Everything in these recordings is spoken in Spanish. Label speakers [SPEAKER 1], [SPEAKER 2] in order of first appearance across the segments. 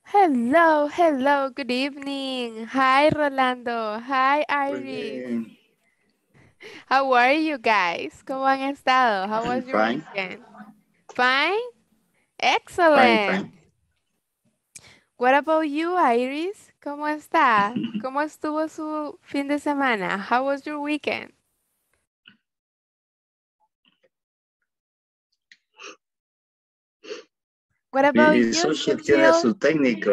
[SPEAKER 1] Hello, hello, good evening. Hi, Rolando. Hi,
[SPEAKER 2] Muy
[SPEAKER 1] Iris.
[SPEAKER 2] bien.
[SPEAKER 1] How are you guys? ¿Cómo han estado? How
[SPEAKER 2] I'm
[SPEAKER 1] was your
[SPEAKER 2] fine.
[SPEAKER 1] weekend? Fine?
[SPEAKER 2] Fine,
[SPEAKER 1] Excellent.
[SPEAKER 2] fine.
[SPEAKER 1] What about you, Iris? ¿Cómo está? ¿Cómo estuvo su fin de semana? How was your weekend? What about
[SPEAKER 2] Mi
[SPEAKER 1] you,
[SPEAKER 2] socio tiene
[SPEAKER 1] Sochil?
[SPEAKER 2] su técnico.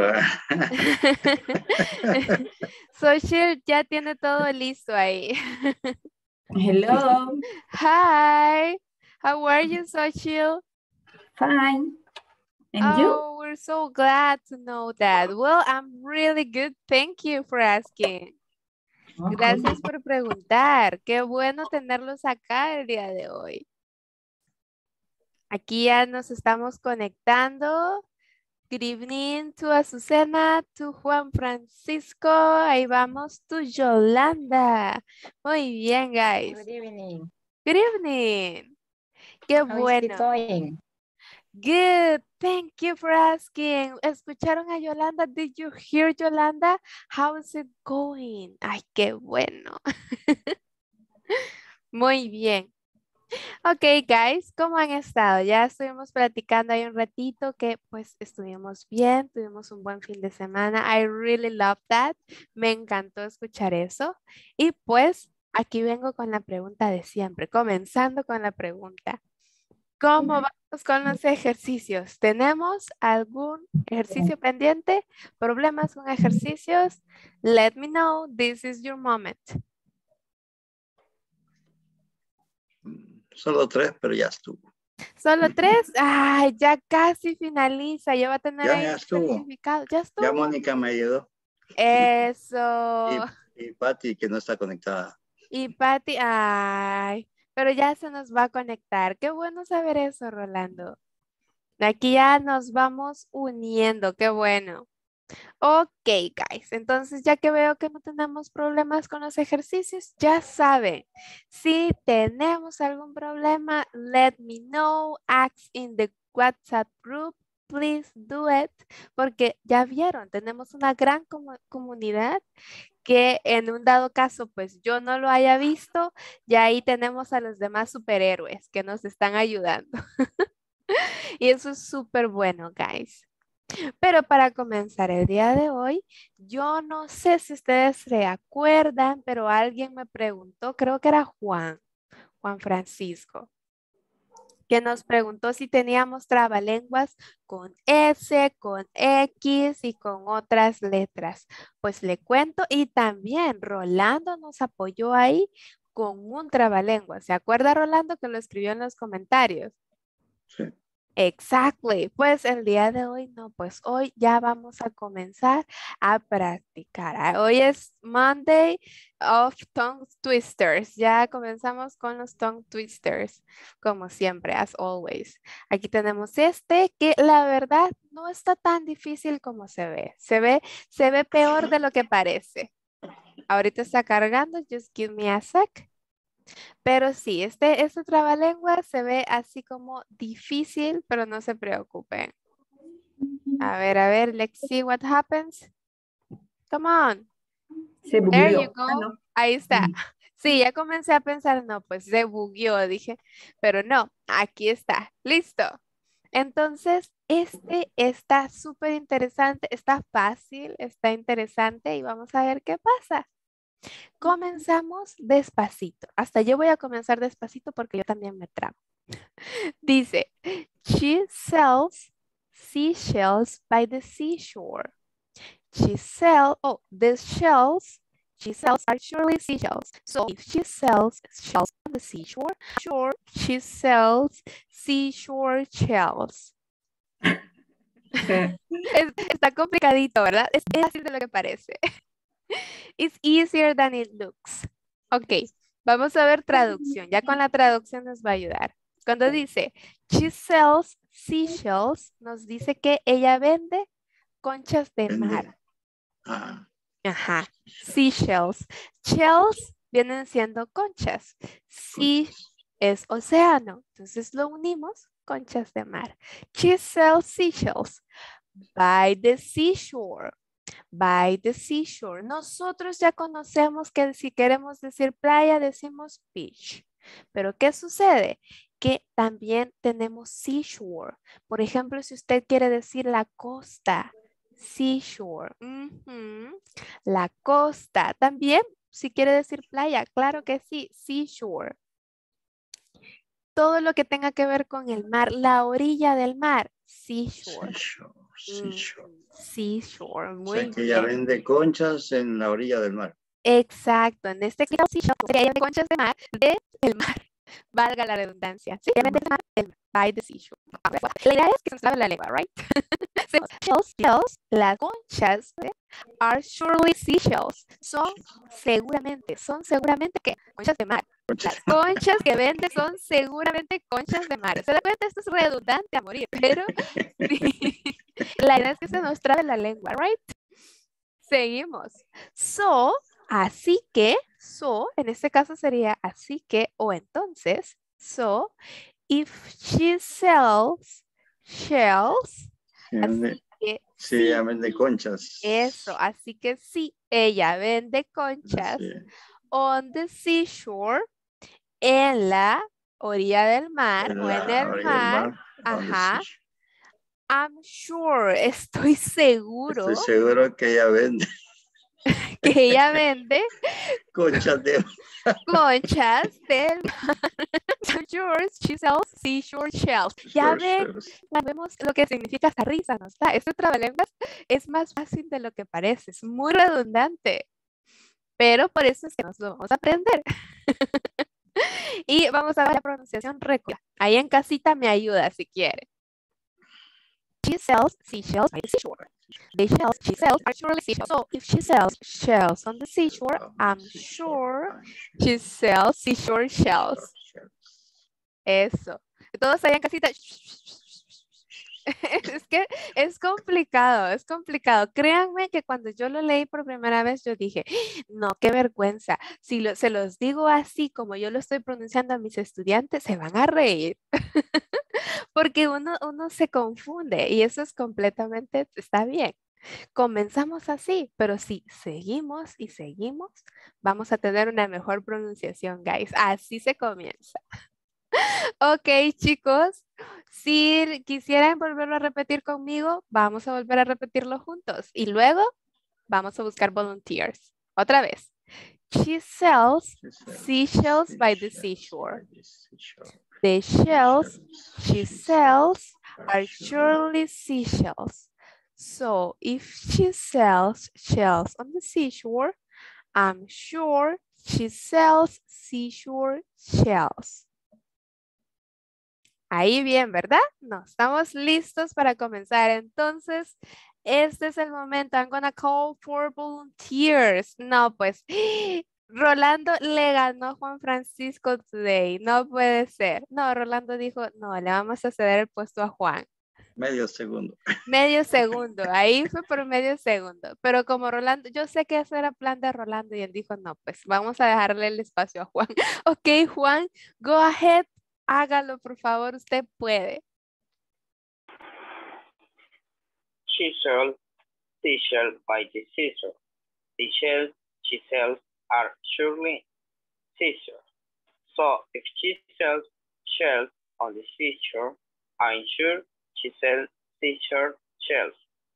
[SPEAKER 1] Sochil ya tiene todo listo ahí.
[SPEAKER 3] Hello,
[SPEAKER 1] Hi. How are you, Sochil?
[SPEAKER 3] fine. And you?
[SPEAKER 1] Oh, we're so glad to know that. Well, I'm really good. Thank you for asking.
[SPEAKER 3] Okay.
[SPEAKER 1] Gracias por preguntar. Qué bueno tenerlos acá el día de hoy. Aquí ya nos estamos conectando. Good evening to Azucena, to Juan Francisco. Ahí vamos, to Yolanda. Muy bien, guys.
[SPEAKER 3] Good evening.
[SPEAKER 1] Good evening. Qué
[SPEAKER 3] How is it
[SPEAKER 1] bueno.
[SPEAKER 3] going?
[SPEAKER 1] Good, thank you for asking. ¿Escucharon a Yolanda? Did you hear Yolanda? How is it going? Ay, qué bueno. Muy bien. Ok, guys, ¿cómo han estado? Ya estuvimos platicando ahí un ratito que pues estuvimos bien, tuvimos un buen fin de semana. I really love that. Me encantó escuchar eso. Y pues aquí vengo con la pregunta de siempre, comenzando con la pregunta. ¿Cómo vamos con los ejercicios? ¿Tenemos algún ejercicio pendiente? ¿Problemas con ejercicios? Let me know. This is your moment.
[SPEAKER 2] Solo 3, pero ya estuvo.
[SPEAKER 1] ¿Solo 3? Ay, ya casi finaliza. Ya va a tener ahí
[SPEAKER 2] Ya
[SPEAKER 1] un
[SPEAKER 2] estuvo.
[SPEAKER 1] certificado. Ya
[SPEAKER 2] Ya
[SPEAKER 1] estuvo.
[SPEAKER 2] Mónica me ayudó.
[SPEAKER 1] Eso.
[SPEAKER 2] Y Patti, que no está conectada.
[SPEAKER 1] Y Patty, ay, pero ya se nos va a conectar. Qué bueno saber eso, Rolando. Aquí ya nos vamos uniendo. Qué bueno. Ok, guys. Entonces, ya que veo que no tenemos problemas con los ejercicios, ya saben, si tenemos algún problema, let me know, ask in the WhatsApp group, please do it, porque ya vieron, tenemos una gran comunidad que en un dado caso, pues yo no lo haya visto, ya ahí tenemos a los demás superhéroes que nos están ayudando. Y eso es súper bueno, guys. Pero para comenzar el día de hoy, yo no sé si ustedes se acuerdan, pero alguien me preguntó, creo que era Juan Francisco, que nos preguntó si teníamos trabalenguas con S, con X y con otras letras. Pues le cuento y también Rolando nos apoyó ahí con un trabalenguas. ¿Se acuerda Rolando que lo escribió en los comentarios?
[SPEAKER 2] Sí.
[SPEAKER 1] Exactly. Pues el día de hoy no, pues hoy ya vamos a comenzar a practicar. Hoy es Monday of Tongue Twisters. Ya comenzamos con los tongue twisters, como siempre, as always. Aquí tenemos este que la verdad no está tan difícil como se ve. Se ve peor de lo que parece. Ahorita está cargando, just give me a sec. Pero sí, este trabalengua se ve así como difícil, pero no se preocupen. A ver, let's see what happens. Come on.
[SPEAKER 3] Se
[SPEAKER 1] There you
[SPEAKER 3] bugueó.
[SPEAKER 1] go. Ahí está. Sí, ya comencé a pensar, no, pues se bugueó, dije, pero no, aquí está. Listo. Entonces, este está súper interesante, está fácil, está interesante y vamos a ver qué pasa. Comenzamos despacito. Hasta yo voy a comenzar despacito porque yo también me trabo. Dice, she sells seashells by the seashore. The shells she sells are surely seashells. So if she sells shells on the seashore, she sells seashore shells. Está complicadito, ¿verdad? Es así de lo que parece. It's easier than it looks. Ok, vamos a ver traducción. Ya con la traducción nos va a ayudar. Cuando dice, she sells seashells, nos dice que ella vende conchas de mar.
[SPEAKER 2] Ah,
[SPEAKER 1] Ajá, seashells. Shells vienen siendo conchas. Sea es océano. Entonces lo unimos, conchas de mar. She sells seashells By the seashore. By the seashore. Nosotros ya conocemos que si queremos decir playa, decimos beach. Pero ¿qué sucede? Que también tenemos seashore. Por ejemplo, si usted quiere decir la costa, seashore. La costa. También, si quiere decir playa, claro que sí, seashore. Todo lo que tenga que ver con el mar, la orilla del mar, seashore.
[SPEAKER 2] Seashore.
[SPEAKER 1] Seashore,
[SPEAKER 2] O
[SPEAKER 1] muy
[SPEAKER 2] sea que ella
[SPEAKER 1] bien.
[SPEAKER 2] vende conchas en la orilla del mar.
[SPEAKER 1] Exacto, en este caso seashore sería ella vende conchas de mar del mar. Valga la redundancia. Sí, ella vende del mar, by the seashore. La idea es que se sabe la lengua, right? Shells, las conchas, are surely seashells. Son seguramente que conchas de mar. Las conchas que vende son seguramente conchas de mar. ¿Se da cuenta? Esto es redundante a morir, pero sí. La idea es que se nos trabe la lengua, right? Seguimos. So, así que, en este caso sería así que o entonces. So, if she sells shells, así que
[SPEAKER 2] sí, ella vende conchas.
[SPEAKER 1] Eso, así que sí, ella vende conchas
[SPEAKER 2] Sí.
[SPEAKER 1] on the seashore, en la orilla del mar o en el mar. Ajá. I'm sure, estoy seguro.
[SPEAKER 2] Estoy seguro que ella vende.
[SPEAKER 1] Que ella vende
[SPEAKER 2] conchas del mar.
[SPEAKER 1] I'm sure she sells seashore shells. Ya ven, cuando vemos lo que significa esta risa, ¿no está? Este trabalenguas es más fácil de lo que parece, es muy redundante. Pero por eso es que nos lo vamos a aprender. Y vamos a ver la pronunciación recta. Ahí en casita me ayuda si quiere. She sells seashells by the seashore. The shells she sells are surely seashells. So if she sells shells on the seashore, I'm sure she sells seashore shells. Eso. Todos ahí en casita. Es que es complicado. Créanme que cuando yo lo leí por primera vez, yo dije, no, qué vergüenza. Si se los digo así como yo lo estoy pronunciando a mis estudiantes, se van a reír. Porque uno se confunde y eso es completamente, está bien. Comenzamos así, pero si seguimos y seguimos, vamos a tener una mejor pronunciación, guys. Así se comienza. Ok, chicos, si quisieran volverlo a repetir conmigo, vamos a volver a repetirlo juntos y luego vamos a buscar volunteers. Otra vez. She sells seashells by the seashore. The shells she sells are surely seashells. So if she sells shells on the seashore, I'm sure she sells seashore shells. Ahí bien, ¿verdad? No, estamos listos para comenzar. Entonces, este es el momento. I'm gonna call for volunteers. No, pues, Rolando le ganó a Juan Francisco today. No puede ser. No, Rolando dijo, no, le vamos a ceder el puesto a Juan.
[SPEAKER 2] Medio segundo.
[SPEAKER 1] Medio segundo. Ahí fue por medio segundo. Pero como Rolando, yo sé que eso era plan de Rolando y él dijo, no, pues vamos a dejarle el espacio a Juan. Ok, Juan, go ahead. Hágalo, por favor, usted puede.
[SPEAKER 4] She sells seashells by the seashore. The shells she sells are surely seashore. So if she sells shells on the seashore, I'm sure she sells seashore shells.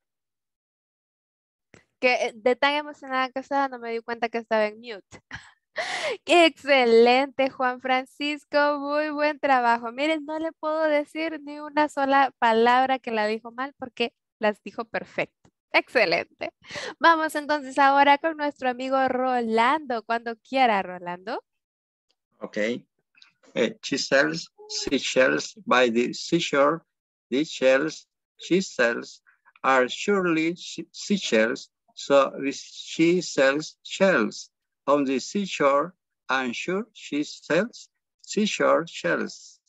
[SPEAKER 1] Que de tan emocionada que estaba, no me di cuenta que estaba en mute. Excelente, Juan Francisco, muy buen trabajo. Miren, no le puedo decir ni una sola palabra que la dijo mal porque las dijo perfecto. Excelente. Vamos entonces ahora con nuestro amigo Rolando. Cuando quiera, Rolando.
[SPEAKER 2] Okay. She sells seashells by the seashore. The shells she sells are surely seashells. So if she sells shells on the seashore, I'm sure she sells seashore shells.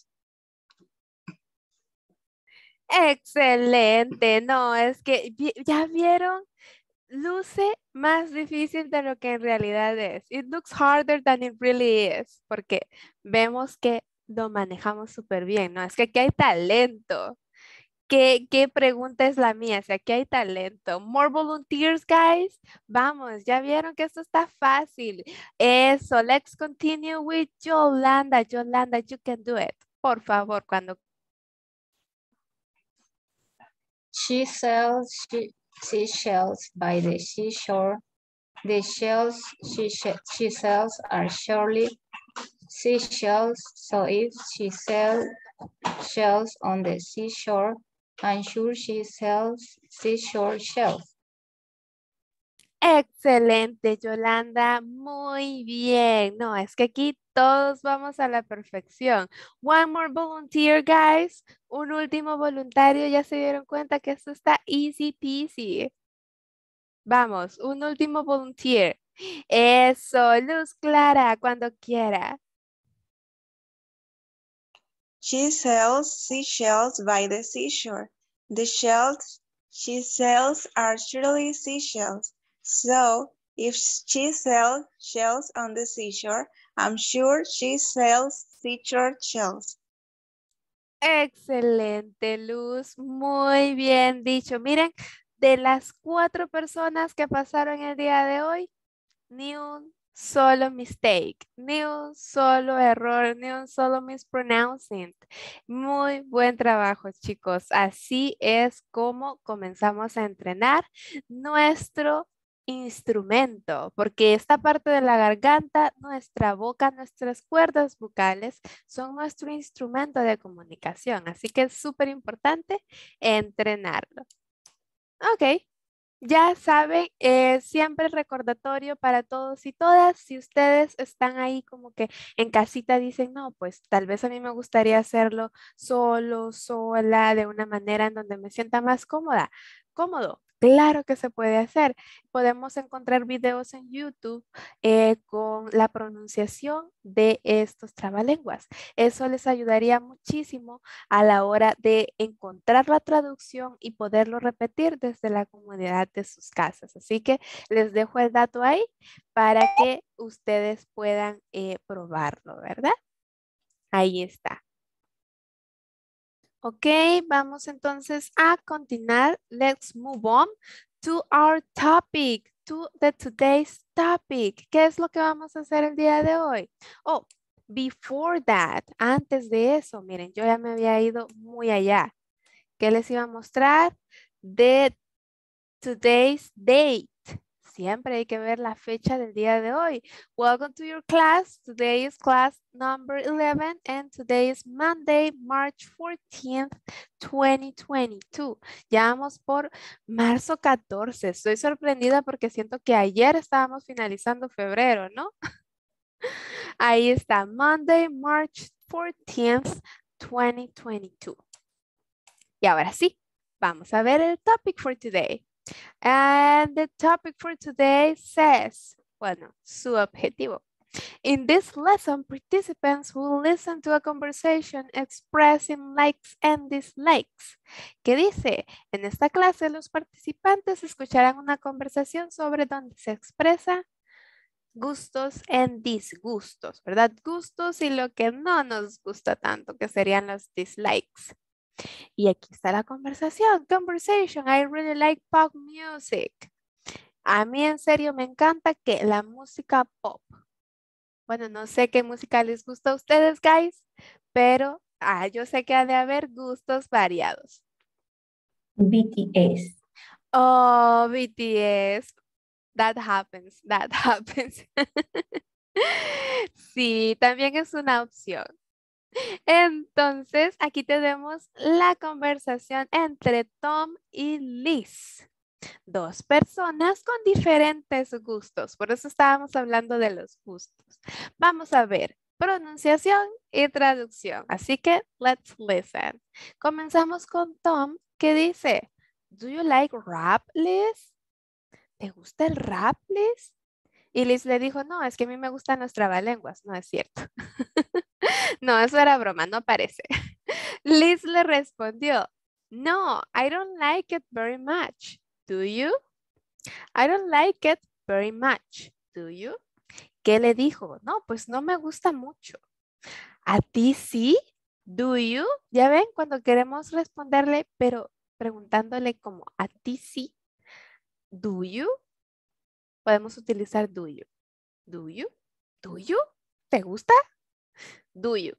[SPEAKER 1] Excelente. No, es que ya vieron, luce más difícil de lo que en realidad es. It looks harder than it really is, porque vemos que lo manejamos súper bien, ¿no? Es que aquí hay talento. ¿Qué pregunta es la mía? Si aquí hay talento. More volunteers, guys. Vamos, ya vieron que esto está fácil. Eso, let's continue with Yolanda. Yolanda, you can do it. Por favor, cuando...
[SPEAKER 5] She sells seashells by the seashore. The shells she sells are surely seashells. So if she sells shells on the seashore, I'm sure she sells seashore shells.
[SPEAKER 1] Excelente, Yolanda. Muy bien. No, es que aquí todos vamos a la perfección. One more volunteer, guys. Un último voluntario. Ya se dieron cuenta que esto está easy peasy. Vamos, un último volunteer. Eso, Luz Clara, cuando quiera.
[SPEAKER 6] She sells seashells by the seashore. The shells she sells are surely seashells. So if she sells shells on the seashore, I'm sure she sells seashore shells.
[SPEAKER 1] Excelente, Luz. Muy bien dicho. Miren, de las 4 personas que pasaron el día de hoy, ni un solo mistake, ni un solo error, ni un solo mispronouncing. Muy buen trabajo, chicos. Así es como comenzamos a entrenar nuestro instrumento, porque esta parte de la garganta, nuestra boca, nuestras cuerdas vocales son nuestro instrumento de comunicación. Así que es súper importante entrenarlo. Ok. Ya saben, siempre recordatorio para todos y todas, si ustedes están ahí como que en casita dicen, no, pues tal vez a mí me gustaría hacerlo solo, sola, de una manera en donde me sienta más cómodo. Claro que se puede hacer. Podemos encontrar videos en YouTube con la pronunciación de estos trabalenguas. Eso les ayudaría muchísimo a la hora de encontrar la traducción y poderlo repetir desde la comodidad de sus casas. Así que les dejo el dato ahí para que ustedes puedan probarlo, ¿verdad? Ahí está. Ok, vamos entonces a continuar. Let's move on to our topic, to today's topic. ¿Qué es lo que vamos a hacer el día de hoy? Oh, before that, antes de eso, miren, yo ya me había ido muy allá. ¿Qué les iba a mostrar? De today's date. Siempre hay que ver la fecha del día de hoy. Welcome to your class. Today is class number 11 and today is Monday, March 14th, 2022. Ya vamos por marzo 14. Estoy sorprendida porque siento que ayer estábamos finalizando febrero, ¿no? Ahí está, Monday, March 14th, 2022. Y ahora sí, vamos a ver el topic for today. And the topic for today says, bueno, su objetivo. In this lesson, participants will listen to a conversation expressing likes and dislikes. ¿Qué dice? En esta clase, los participantes escucharán una conversación sobre donde se expresa gustos and disgustos, ¿verdad? Gustos y lo que no nos gusta tanto, que serían los dislikes. Y aquí está la conversación. Conversation. I really like pop music. A mí en serio me encanta que la música pop. Bueno, no sé qué música les gusta a ustedes, guys, pero yo sé que ha de haber gustos variados.
[SPEAKER 3] BTS.
[SPEAKER 1] Oh, BTS. That happens. That happens. Sí, también es una opción. Entonces, aquí tenemos la conversación entre Tom y Liz. Dos personas con diferentes gustos. Por eso estábamos hablando de los gustos. Vamos a ver pronunciación y traducción. Así que, let's listen. Comenzamos con Tom, que dice, "Do you like rap, Liz?" ¿Te gusta el rap, Liz? Y Liz le dijo, no, es que a mí me gustan los trabalenguas. No es cierto. No, eso era broma, no parece. Liz le respondió, no, I don't like it very much. Do you? I don't like it very much. Do you? ¿Qué le dijo? No, pues no me gusta mucho. ¿A ti sí? Do you? Ya ven, cuando queremos responderle, pero preguntándole como a ti sí. Do you? Podemos utilizar do you. Do you? Do you? ¿Te gusta? Do you?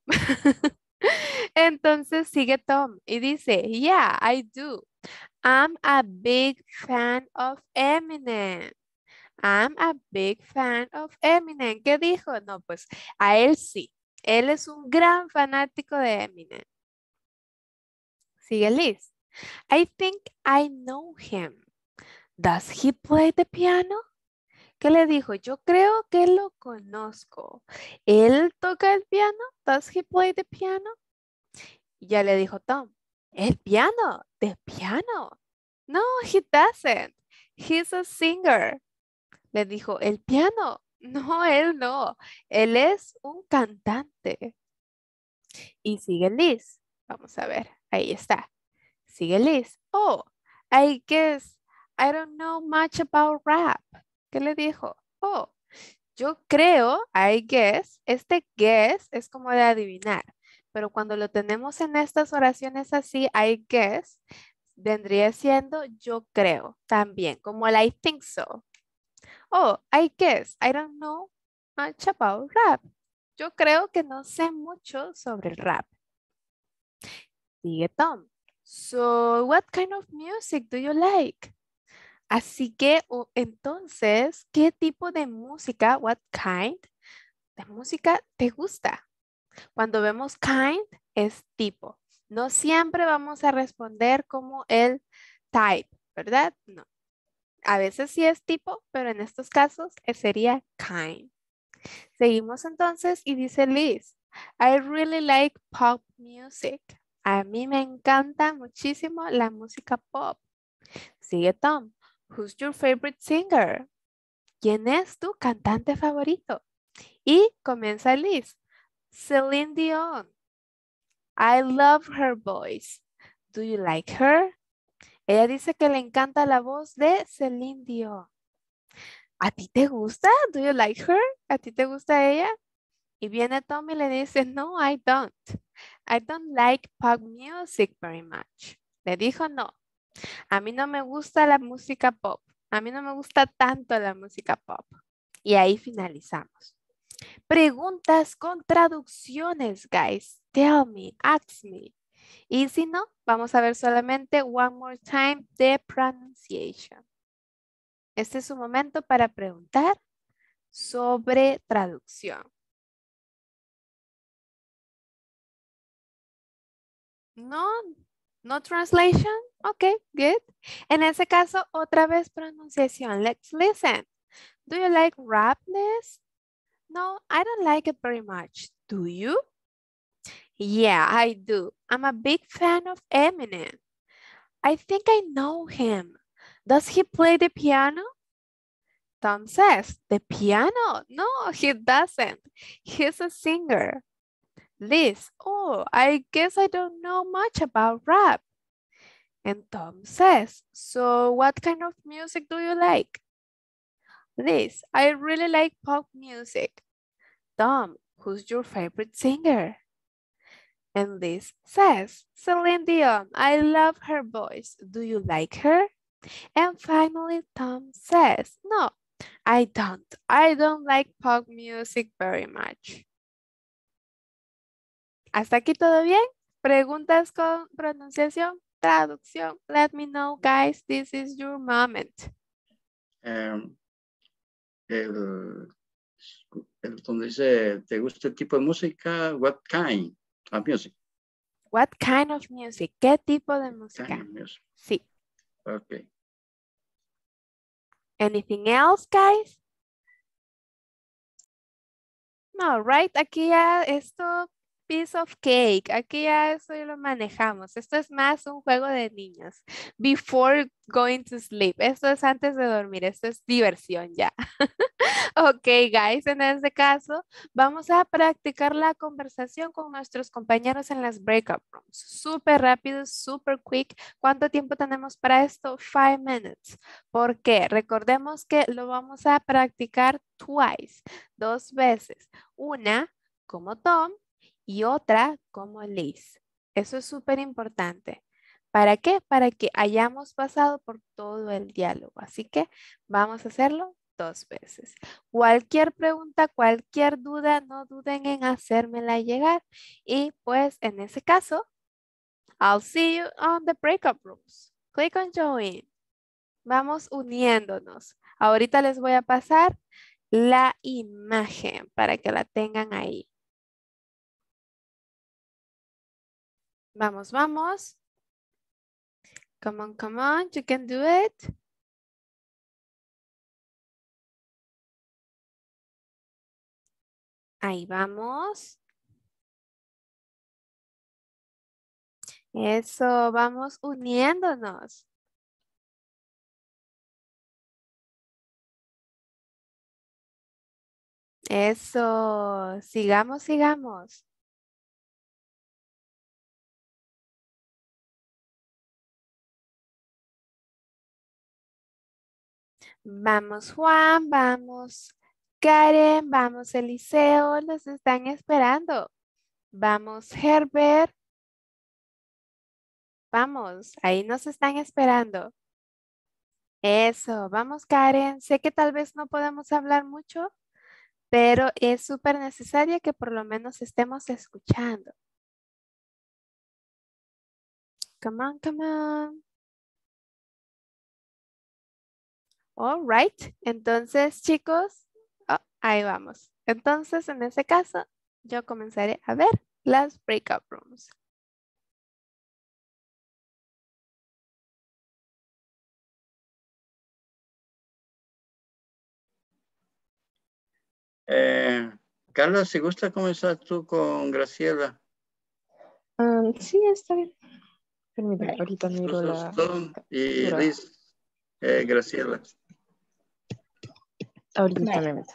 [SPEAKER 1] Entonces sigue Tom y dice, yeah, I do. I'm a big fan of Eminem. I'm a big fan of Eminem. ¿Qué dijo? No, pues a él sí. Él es un gran fanático de Eminem. Sigue Liz. I think I know him. Does he play the piano? ¿Qué le dijo? Yo creo que lo conozco. ¿Él toca el piano? Does he play the piano? Y ya le dijo Tom. El piano, the piano. No, he doesn't. He's a singer. Le dijo, el piano. No, él no. Él es un cantante. Y sigue Liz. Vamos a ver. Ahí está. Sigue Liz. Oh, I guess I don't know much about rap. ¿Qué le dijo? Oh, yo creo, I guess. Este guess es como de adivinar. Pero cuando lo tenemos en estas oraciones así, I guess, vendría siendo yo creo también, como el I think so. Oh, I guess I don't know much about rap. Yo creo que no sé mucho sobre el rap. Sigue Tom. So, what kind of music do you like? Así que, entonces, ¿qué tipo de música, what kind de música te gusta? Cuando vemos kind, es tipo. No siempre vamos a responder como el type, ¿verdad? No. A veces sí es tipo, pero en estos casos sería kind. Seguimos entonces y dice Liz, I really like pop music. A mí me encanta muchísimo la música pop. Sigue Tom. Who's your favorite singer? ¿Quién es tu cantante favorito? Y comienza Liz. Celine Dion. I love her voice. Do you like her? Ella dice que le encanta la voz de Celine Dion. ¿A ti te gusta? Do you like her? ¿A ti te gusta ella? Y viene Tom y le dice, no, I don't. I don't like pop music very much. Le dijo no. A mí no me gusta la música pop. A mí no me gusta tanto la música pop. Y ahí finalizamos. Preguntas con traducciones, guys. Tell me, ask me. Y si no, vamos a ver solamente one more time the pronunciation. Este es su momento para preguntar sobre traducción. No, no translation. Okay, good. En ese caso, otra vez pronunciación. Let's listen. Do you like rap, Liz? No, I don't like it very much. Do you? Yeah, I do. I'm a big fan of Eminem. I think I know him. Does he play the piano? Tom says, the piano? No, he doesn't. He's a singer. Liz, oh, I guess I don't know much about rap. And Tom says, so what kind of music do you like? Liz, I really like pop music. Tom, who's your favorite singer? And Liz says, Celine Dion, I love her voice. Do you like her? And finally, Tom says, no, I don't. I don't like pop music very much. ¿Hasta aquí todo bien? ¿Preguntas con pronunciación? Traducción. Let me know, guys. This is your moment.
[SPEAKER 2] Donde dice, ¿te gusta el tipo de música? What kind of music?
[SPEAKER 1] What kind of music? ¿Qué tipo de música?
[SPEAKER 2] Kind of music.
[SPEAKER 1] Sí.
[SPEAKER 2] Okay.
[SPEAKER 1] Anything else, guys? No, right? Aquí ya esto, piece of cake. Aquí ya eso ya lo manejamos. Esto es más un juego de niños. Before going to sleep. Esto es antes de dormir. Esto es diversión ya. Ok, guys, en este caso vamos a practicar la conversación con nuestros compañeros en las breakout rooms. Súper rápido, súper quick. ¿Cuánto tiempo tenemos para esto? 5 minutes. ¿Por qué? Recordemos que lo vamos a practicar twice, 2 veces. Una como Tom y otra como Liz. Eso es súper importante. ¿Para qué? Para que hayamos pasado por todo el diálogo. Así que vamos a hacerlo 2 veces. Cualquier pregunta, cualquier duda, no duden en hacérmela llegar. Y pues en ese caso, I'll see you on the breakout rooms. Click on join. Vamos uniéndonos. Ahorita les voy a pasar la imagen para que la tengan ahí. Vamos, vamos. Come on, you can do it. Ahí vamos. Eso, vamos uniéndonos. Eso, sigamos, sigamos. Vamos, Juan, vamos, Karen, vamos, Eliseo, nos están esperando. Vamos, Herbert. Vamos, ahí nos están esperando. Eso, vamos, Karen. Sé que tal vez no podemos hablar mucho, pero es súper necesario que por lo menos estemos escuchando. Come on, come on. All right. Entonces, chicos, ahí vamos. Entonces, en ese caso, yo comenzaré a ver las breakout rooms.
[SPEAKER 2] Carla, si gusta comenzar tú con Graciela.
[SPEAKER 7] Sí, está bien. Permítame, ahorita miro la...
[SPEAKER 2] Y Liz, Graciela.
[SPEAKER 7] Ahorita me meto.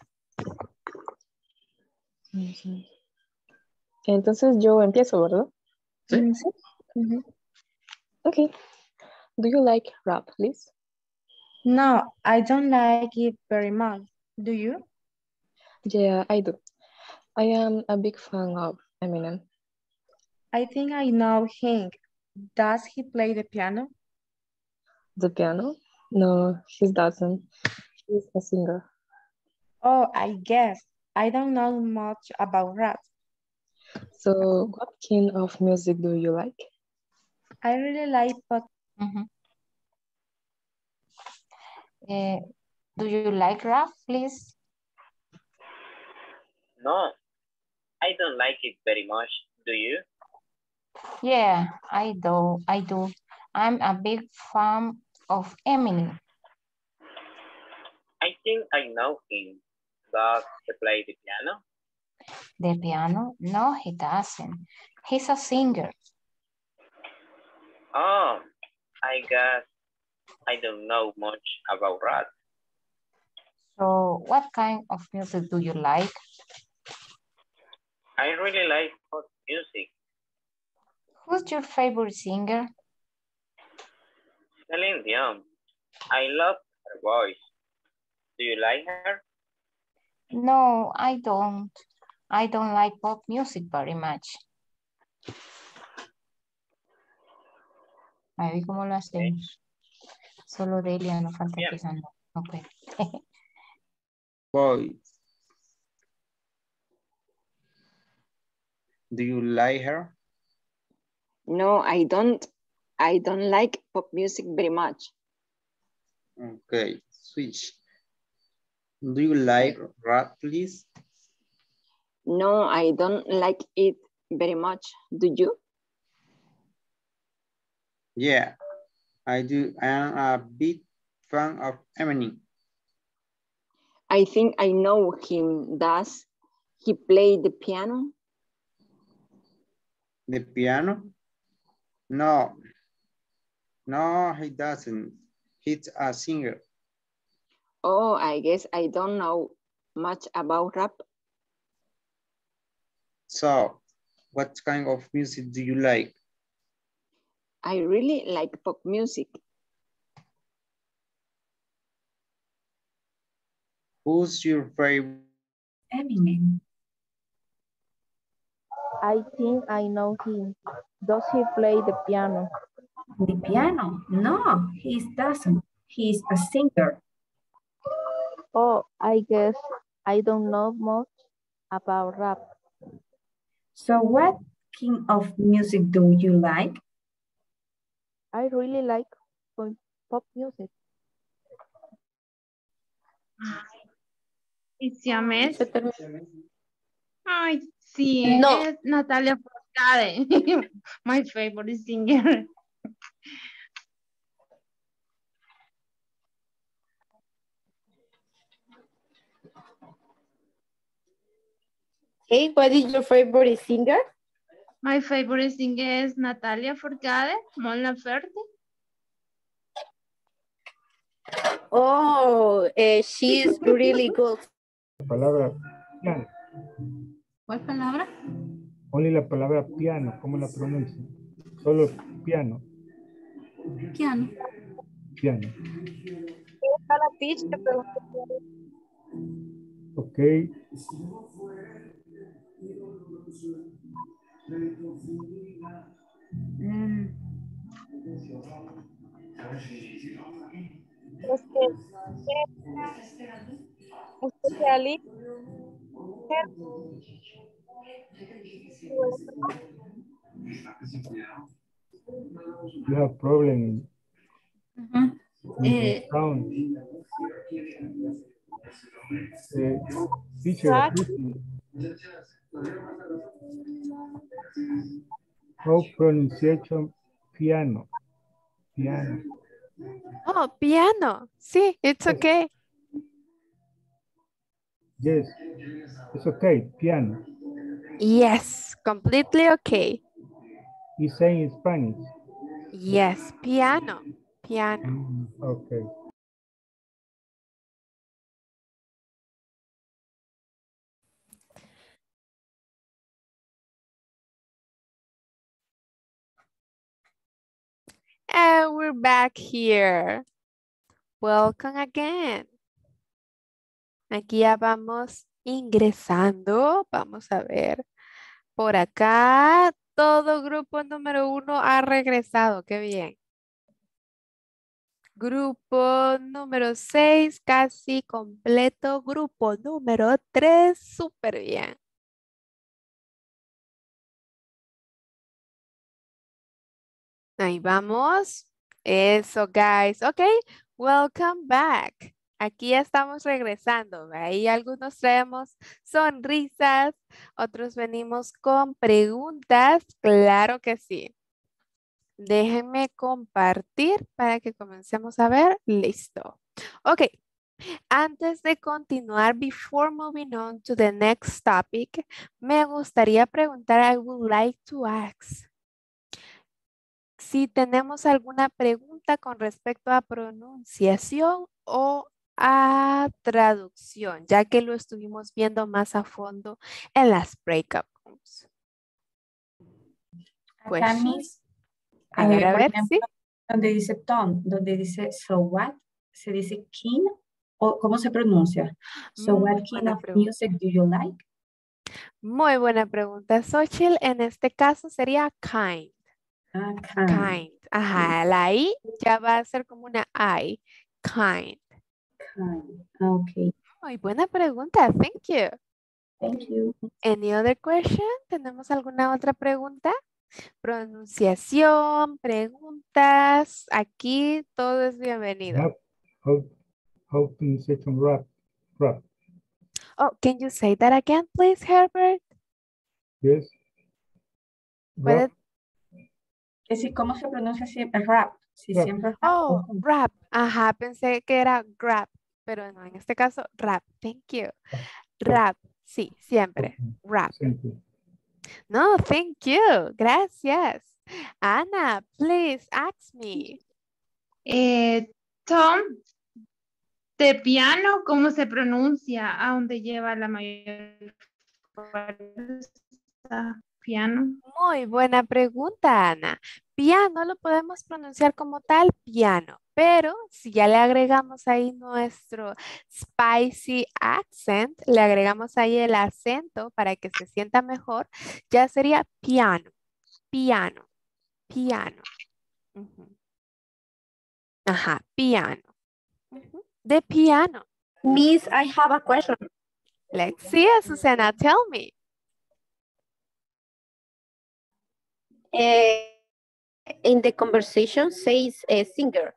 [SPEAKER 7] Ujú. Entonces yo empiezo, ¿verdad?
[SPEAKER 2] Sí.
[SPEAKER 7] Sí. Ujú. Okay. Do you like rap, Liz?
[SPEAKER 5] No, I don't like it very much. Do you?
[SPEAKER 7] Yeah, I do. I am a big fan of Eminem.
[SPEAKER 5] I think I know him. Does he play the piano?
[SPEAKER 7] The piano? No, he doesn't. He's a singer.
[SPEAKER 5] Oh, I guess. I don't know much about rap.
[SPEAKER 7] So what kind of music do you like?
[SPEAKER 5] I really like pop. Do you like rap, please?
[SPEAKER 4] No, I don't like it very much. Do you?
[SPEAKER 5] Yeah, I do. I'm a big fan of Eminem.
[SPEAKER 4] I think I know him. Does he play the piano?
[SPEAKER 5] The piano? No, he doesn't. He's a singer.
[SPEAKER 4] Oh, I guess I don't know much about rap.
[SPEAKER 5] So what kind of music do you like?
[SPEAKER 4] I really like pop music.
[SPEAKER 5] Who's your favorite singer?
[SPEAKER 4] Celine Dion. I love her voice. Do you like her?
[SPEAKER 5] No, I don't. I don't like pop music very much. Ahí cómo lo hacemos. Solo Delia, no falta
[SPEAKER 4] Bien.
[SPEAKER 5] que no. Ok.
[SPEAKER 8] Boy. Do you like her?
[SPEAKER 9] No, I don't. I don't like pop music very much.
[SPEAKER 8] Okay, switch. Do you like rap, please?
[SPEAKER 9] No, I don't like it very much. Do you?
[SPEAKER 8] Yeah, I do. I am a big fan of Eminem.
[SPEAKER 9] I think I know him. Does he play the piano?
[SPEAKER 8] The piano? No. No, he doesn't. He's a singer.
[SPEAKER 9] Oh, I guess I don't know much about rap.
[SPEAKER 8] So, what kind of music do you like?
[SPEAKER 9] I really like pop music.
[SPEAKER 8] Who's your favorite?
[SPEAKER 3] Eminem.
[SPEAKER 10] I think I know him. Does he play the piano?
[SPEAKER 3] The piano? No, he doesn't. He's a singer.
[SPEAKER 10] Oh, I guess I don't know much about rap.
[SPEAKER 3] So what kind of music do you like?
[SPEAKER 10] I really like pop music.
[SPEAKER 11] ¿Y siamés? Ay, sí,
[SPEAKER 1] No.
[SPEAKER 11] es Natalia Forcade. My favorite singer.
[SPEAKER 12] Hey, what is your favorite singer?
[SPEAKER 11] My favorite singer es Natalia Forcade, Mon Laferte.
[SPEAKER 12] Oh, she's really good.
[SPEAKER 13] La palabra piano.
[SPEAKER 11] ¿Cuál palabra?
[SPEAKER 13] Only la palabra piano, ¿cómo la pronuncia? Solo piano.
[SPEAKER 11] Piano.
[SPEAKER 13] Piano.
[SPEAKER 6] La pista, pero...
[SPEAKER 13] Ok.
[SPEAKER 6] Es que especialista.
[SPEAKER 13] You have problem with the sound. Teacher, how pronunciation piano? Piano.
[SPEAKER 1] Oh, piano. Sí, it's okay.
[SPEAKER 13] Yes, it's okay, piano.
[SPEAKER 1] Yes, completely okay.
[SPEAKER 13] You say in Spanish.
[SPEAKER 1] Yes, piano. Piano.
[SPEAKER 13] Okay.
[SPEAKER 1] And we're back here. Welcome again. Aquí ya vamos ingresando. Vamos a ver. Por acá, todo grupo número 1 ha regresado. Qué bien. Grupo número 6, casi completo. Grupo número 3, súper bien. Ahí vamos. Eso, guys. Ok, welcome back. Aquí ya estamos regresando. Ahí algunos traemos sonrisas, otros venimos con preguntas. Claro que sí. Déjenme compartir para que comencemos a ver. Listo. Ok. Antes de continuar, before moving on to the next topic, me gustaría preguntar, I would like to ask, si tenemos alguna pregunta con respecto a pronunciación o a traducción, ya que lo estuvimos viendo más a fondo en las breakout rooms. Questions? A ver,
[SPEAKER 3] Por ejemplo,
[SPEAKER 1] sí.
[SPEAKER 3] donde dice Tom, donde dice so what, se dice kin o cómo se pronuncia. So what kind of music do you like?
[SPEAKER 1] Muy buena pregunta, Xochitl. En este caso sería kind. Kind. Ajá, la I ya va a ser como una I. Kind.
[SPEAKER 3] Okay.
[SPEAKER 1] Muy buena pregunta. Thank you.
[SPEAKER 3] Thank you.
[SPEAKER 1] Any other question? ¿Tenemos alguna otra pregunta? Pronunciación, preguntas. Aquí todo es bienvenido.
[SPEAKER 13] How pronunciation rap? Rap.
[SPEAKER 1] Oh, can you say that again, please, Herbert?
[SPEAKER 13] Yes.
[SPEAKER 1] ¿Puede?
[SPEAKER 3] ¿Cómo se pronuncia siempre? Rap. Sí,
[SPEAKER 13] Rap.
[SPEAKER 3] siempre rap.
[SPEAKER 1] Oh, rap. Ajá, pensé que era grab, pero no, en este caso, rap. Thank you. Rap. Sí, siempre. Rap. No, thank you. Gracias. Ana, please ask me.
[SPEAKER 11] Tom, de piano, ¿cómo se pronuncia? ¿A dónde lleva la mayor fuerza? Piano.
[SPEAKER 1] Muy buena pregunta, Ana. piano lo podemos pronunciar como tal, piano, pero si ya le agregamos ahí nuestro spicy accent, le agregamos ahí el acento para que se sienta mejor, ya sería piano, piano, piano. Ujú. Ajá, piano. Ujú. The piano.
[SPEAKER 12] Miss, I have a question.
[SPEAKER 1] Let's see it, Susana, tell me.
[SPEAKER 12] In the conversation says a singer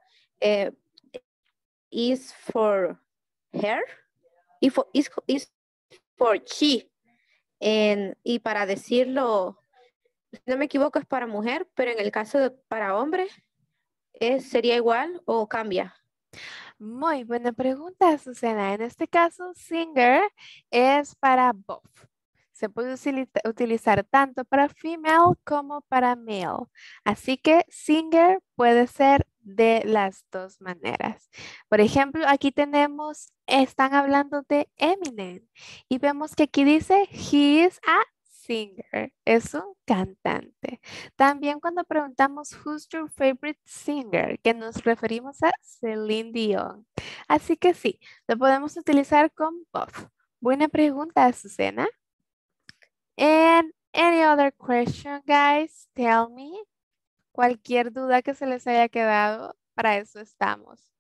[SPEAKER 12] is for her, is for she. Y para decirlo, si no me equivoco, es para mujer, pero en el caso de para hombre, ¿sería igual o cambia?
[SPEAKER 1] Muy buena pregunta, Susana. En este caso, singer es para both. Se puede utilizar tanto para female como para male. Así que singer puede ser de las dos maneras. Por ejemplo, aquí tenemos, están hablando de Eminem y vemos que aquí dice, he is a singer, es un cantante. También cuando preguntamos, who's your favorite singer, que nos referimos a Celine Dion. Así que sí, lo podemos utilizar con both. Buena pregunta, Susana. And any other question, guys? Tell me. Cualquier duda que se les haya quedado, para eso estamos.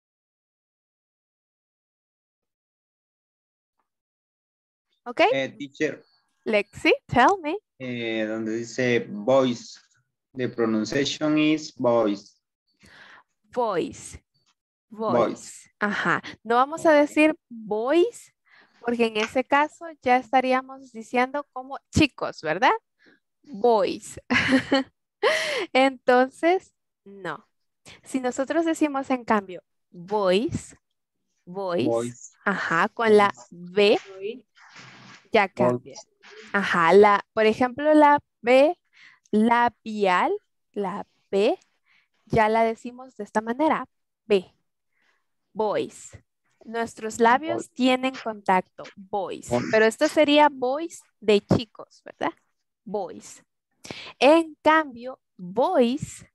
[SPEAKER 1] ¿Ok?
[SPEAKER 8] Teacher,
[SPEAKER 1] Lexi, tell me.
[SPEAKER 8] donde dice voice, the pronunciation is voice.
[SPEAKER 1] Voice. Voice. Ajá. No vamos a decir boys, porque en ese caso ya estaríamos diciendo como chicos, ¿verdad? Boys. Entonces, no. Si nosotros decimos en cambio voice, voice, ajá, con la B, ya cambia. Ajá, por ejemplo, la B labial, la B, ya la decimos de esta manera, B, voice. Nuestros labios tienen contacto, voice, pero esto sería voice de chicos, ¿verdad? Voice. En cambio, voice,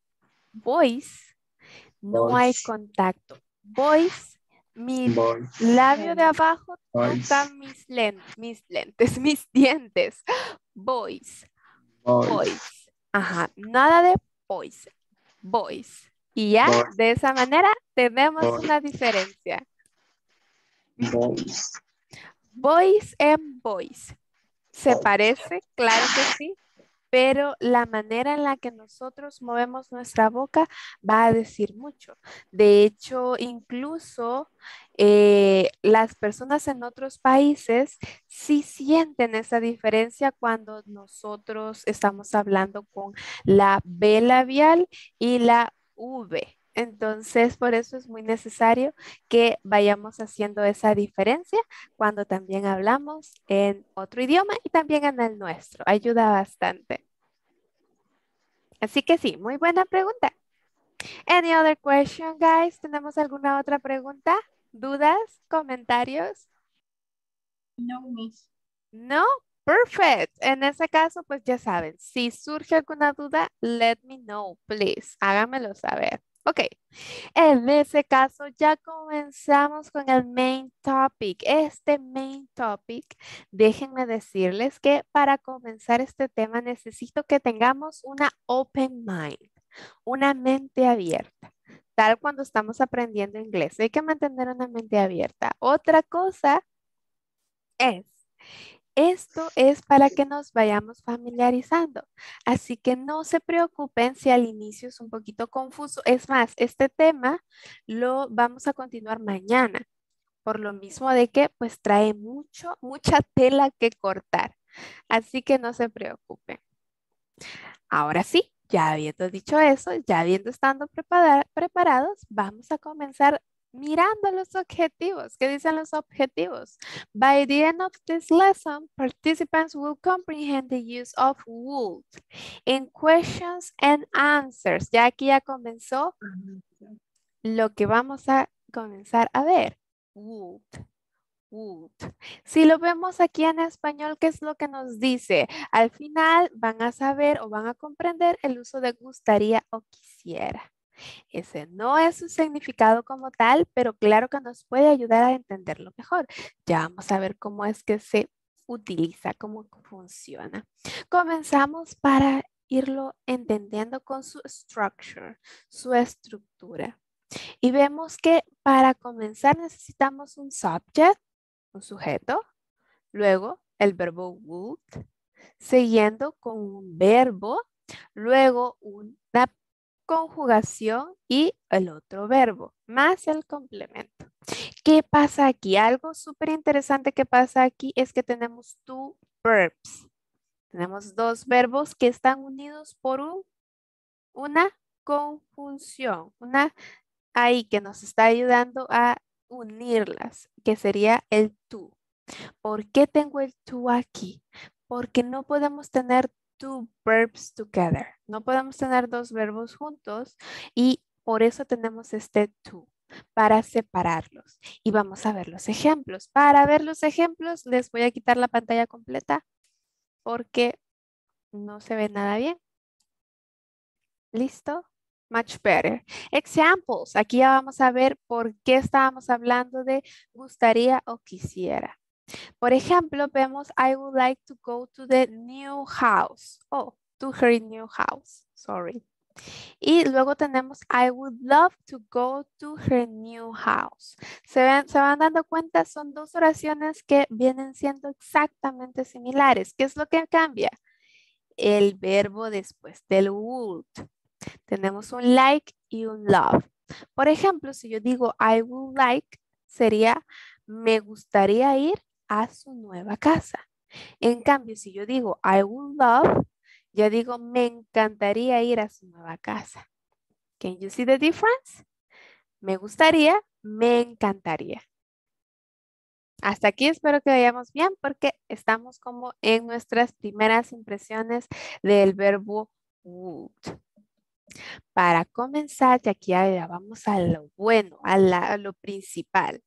[SPEAKER 1] no hay contacto. Voice, mi labio de abajo toca mis lentes, mis dientes. Voice, voice. Ajá, nada de voice, voice. Y ya de esa manera tenemos una diferencia. Voice and voice. ¿Se parece? Claro que sí. Pero la manera en la que nosotros movemos nuestra boca va a decir mucho. De hecho, incluso las personas en otros países sí sienten esa diferencia cuando nosotros estamos hablando con la B labial y la V. Entonces, por eso es muy necesario que vayamos haciendo esa diferencia cuando también hablamos en otro idioma y también en el nuestro. Ayuda bastante. Así que sí, muy buena pregunta. Any other question, guys? ¿Tenemos alguna otra pregunta? ¿Dudas? ¿Comentarios?
[SPEAKER 3] No, miss.
[SPEAKER 1] No, perfect. En ese caso, pues ya saben, si surge alguna duda, let me know, please. Háganmelo saber. Ok, en ese caso ya comenzamos con el main topic. Este main topic, déjenme decirles que para comenzar este tema necesito que tengamos una open mind, una mente abierta. Tal cuando estamos aprendiendo inglés, hay que mantener una mente abierta. Otra cosa es esto es para que nos vayamos familiarizando. Así que no se preocupen si al inicio es un poquito confuso. Es más, este tema lo vamos a continuar mañana. Por lo mismo de que pues trae mucha tela que cortar. Así que no se preocupen. Ahora sí, ya habiendo dicho eso, ya habiendo estado preparados, vamos a comenzar mirando los objetivos. ¿Qué dicen los objetivos? By the end of this lesson, participants will comprehend the use of would in questions and answers. Ya aquí ya comenzó lo que vamos a comenzar a ver. Would. would. Si lo vemos aquí en español, ¿qué es lo que nos dice? Al final van a saber o van a comprender el uso de gustaría o quisiera. Ese no es su significado como tal, pero claro que nos puede ayudar a entenderlo mejor. Ya vamos a ver cómo es que se utiliza, cómo funciona. Comenzamos para irlo entendiendo con su structure, su estructura. Y vemos que para comenzar necesitamos un subject, un sujeto, luego el verbo would, siguiendo con un verbo, luego una conjugación y el otro verbo, más el complemento. ¿Qué pasa aquí? Algo súper interesante que pasa aquí es que tenemos two verbs. Tenemos dos verbos que están unidos por una conjunción, una ahí que nos está ayudando a unirlas, que sería el to. ¿Por qué tengo el to aquí? Porque no podemos tener two verbs together. No podemos tener dos verbos juntos y por eso tenemos este to, para separarlos. Y vamos a ver los ejemplos. Para ver los ejemplos les voy a quitar la pantalla completa porque no se ve nada bien. ¿Listo? Much better. Examples. Aquí ya vamos a ver por qué estábamos hablando de gustaría o quisiera. Por ejemplo, vemos I would like to go to the new house. Oh, to her new house. Sorry. Y luego tenemos I would love to go to her new house. Se van dando cuenta, son dos oraciones que vienen siendo exactamente similares. ¿Qué es lo que cambia? El verbo después del would. Tenemos un like y un love. Por ejemplo, si yo digo I would like, sería me gustaría ir a su nueva casa. En cambio, si yo digo I would love, ya digo me encantaría ir a su nueva casa. Can you see the difference? Me gustaría, me encantaría. Hasta aquí espero que vayamos bien porque estamos como en nuestras primeras impresiones del verbo would. Para comenzar, ya aquí ya vamos a lo bueno, a lo principal.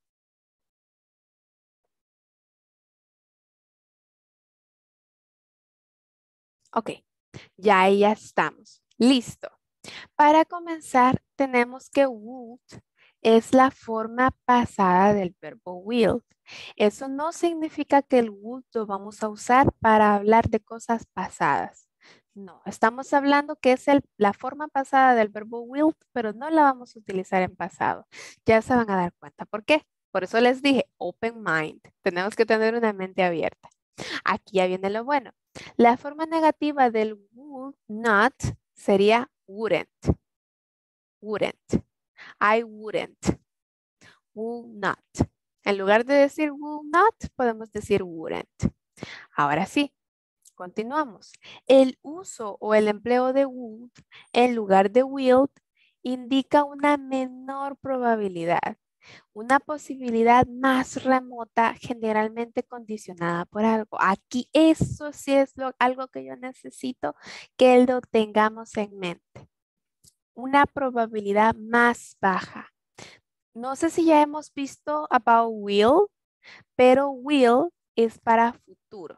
[SPEAKER 1] Ok, ya estamos. Listo. Para comenzar, tenemos que would es la forma pasada del verbo will. Eso no significa que el would lo vamos a usar para hablar de cosas pasadas. No, estamos hablando que es la forma pasada del verbo will, pero no la vamos a utilizar en pasado. Ya se van a dar cuenta. ¿Por qué? Por eso les dije, open mind. Tenemos que tener una mente abierta. Aquí ya viene lo bueno. La forma negativa del would not sería wouldn't. Wouldn't. I wouldn't. Would not. En lugar de decir would not, podemos decir wouldn't. Ahora sí, continuamos. El uso o el empleo de would en lugar de will indica una menor probabilidad, una posibilidad más remota, generalmente condicionada por algo. Aquí eso sí es algo que yo necesito que lo tengamos en mente. Una probabilidad más baja. No sé si ya hemos visto about will, pero will es para futuro.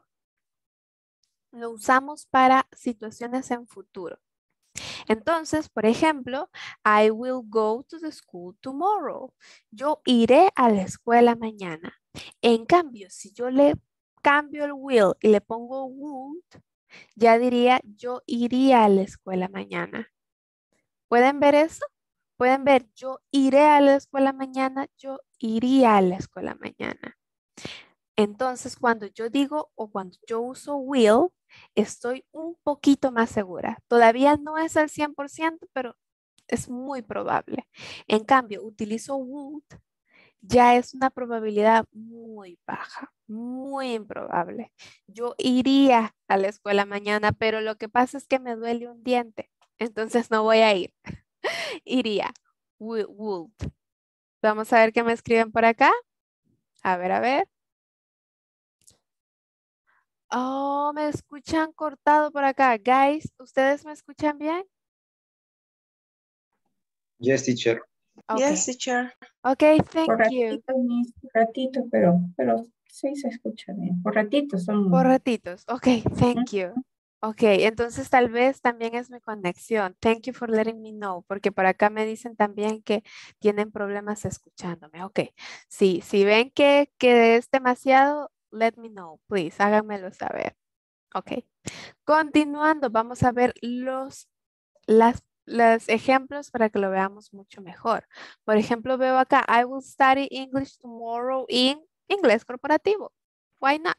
[SPEAKER 1] Lo usamos para situaciones en futuro. Entonces, por ejemplo, I will go to the school tomorrow. Yo iré a la escuela mañana. En cambio, si yo le cambio el will y le pongo would, ya diría yo iría a la escuela mañana. ¿Pueden ver eso? Pueden ver, yo iré a la escuela mañana, yo iría a la escuela mañana. Entonces, cuando yo digo o cuando yo uso will, estoy un poquito más segura. Todavía no es al 100%, pero es muy probable. En cambio, utilizo would, ya es una probabilidad muy baja, muy improbable. Yo iría a la escuela mañana, pero lo que pasa es que me duele un diente, entonces no voy a ir. Iría. Would. Vamos a ver qué me escriben por acá. A ver, a ver. Oh, me escuchan cortado por acá. Guys, ¿ustedes me escuchan bien?
[SPEAKER 8] Yes, teacher.
[SPEAKER 1] Okay.
[SPEAKER 6] Yes, teacher.
[SPEAKER 1] Okay, thank
[SPEAKER 3] Por
[SPEAKER 1] you.
[SPEAKER 3] ratito, Miss, ratito, pero sí se escucha bien. Por ratito son.
[SPEAKER 1] Por ratitos. Okay, thank you. Okay, entonces tal vez también es mi conexión. Thank you for letting me know, porque por acá me dicen también que tienen problemas escuchándome. Okay, sí, si ven que es demasiado, let me know, please, háganmelo saber. Okay, continuando, vamos a ver los ejemplos para que lo veamos mucho mejor. Por ejemplo, veo acá, I will study English tomorrow in inglés corporativo. Why not?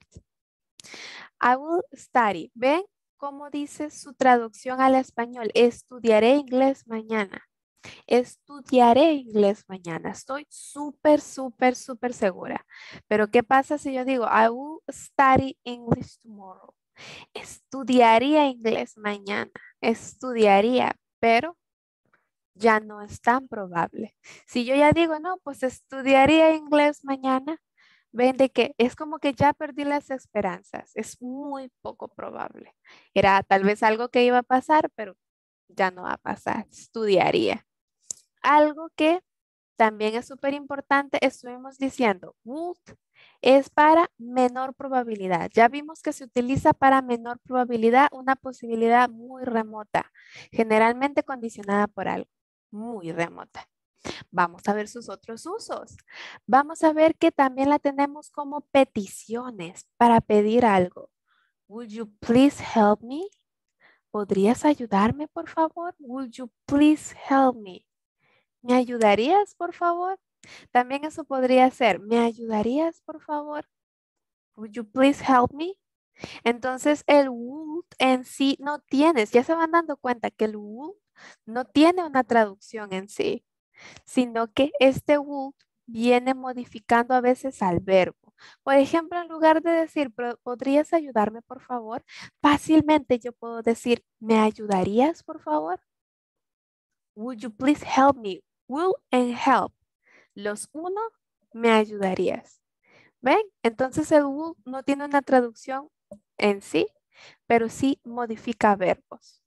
[SPEAKER 1] I will study. ¿Ven cómo dice su traducción al español? Estudiaré inglés mañana. Estudiaré inglés mañana. Estoy súper, súper, súper segura. Pero ¿qué pasa si yo digo I will study English tomorrow? Estudiaría inglés mañana. Estudiaría, pero ya no es tan probable. Si yo ya digo, no, pues estudiaría inglés mañana, ven de que es como que ya perdí las esperanzas. Es muy poco probable. Era tal vez algo que iba a pasar, pero ya no va a pasar. Estudiaría. Algo que también es súper importante, estuvimos diciendo, would es para menor probabilidad. Ya vimos que se utiliza para menor probabilidad, una posibilidad muy remota, generalmente condicionada por algo muy remota. Vamos a ver sus otros usos. Vamos a ver que también la tenemos como peticiones para pedir algo. Would you please help me? ¿Podrías ayudarme, por favor? Would you please help me? ¿Me ayudarías, por favor? También eso podría ser, ¿me ayudarías, por favor? Would you please help me? Entonces el would en sí no tienes, ya se van dando cuenta que el would no tiene una traducción en sí, sino que este would viene modificando a veces al verbo. Por ejemplo, en lugar de decir, ¿podrías ayudarme, por favor? Fácilmente yo puedo decir, ¿me ayudarías, por favor? Would you please help me? Will and help. Los uno, me ayudarías. ¿Ven? Entonces el would no tiene una traducción en sí, pero sí modifica verbos.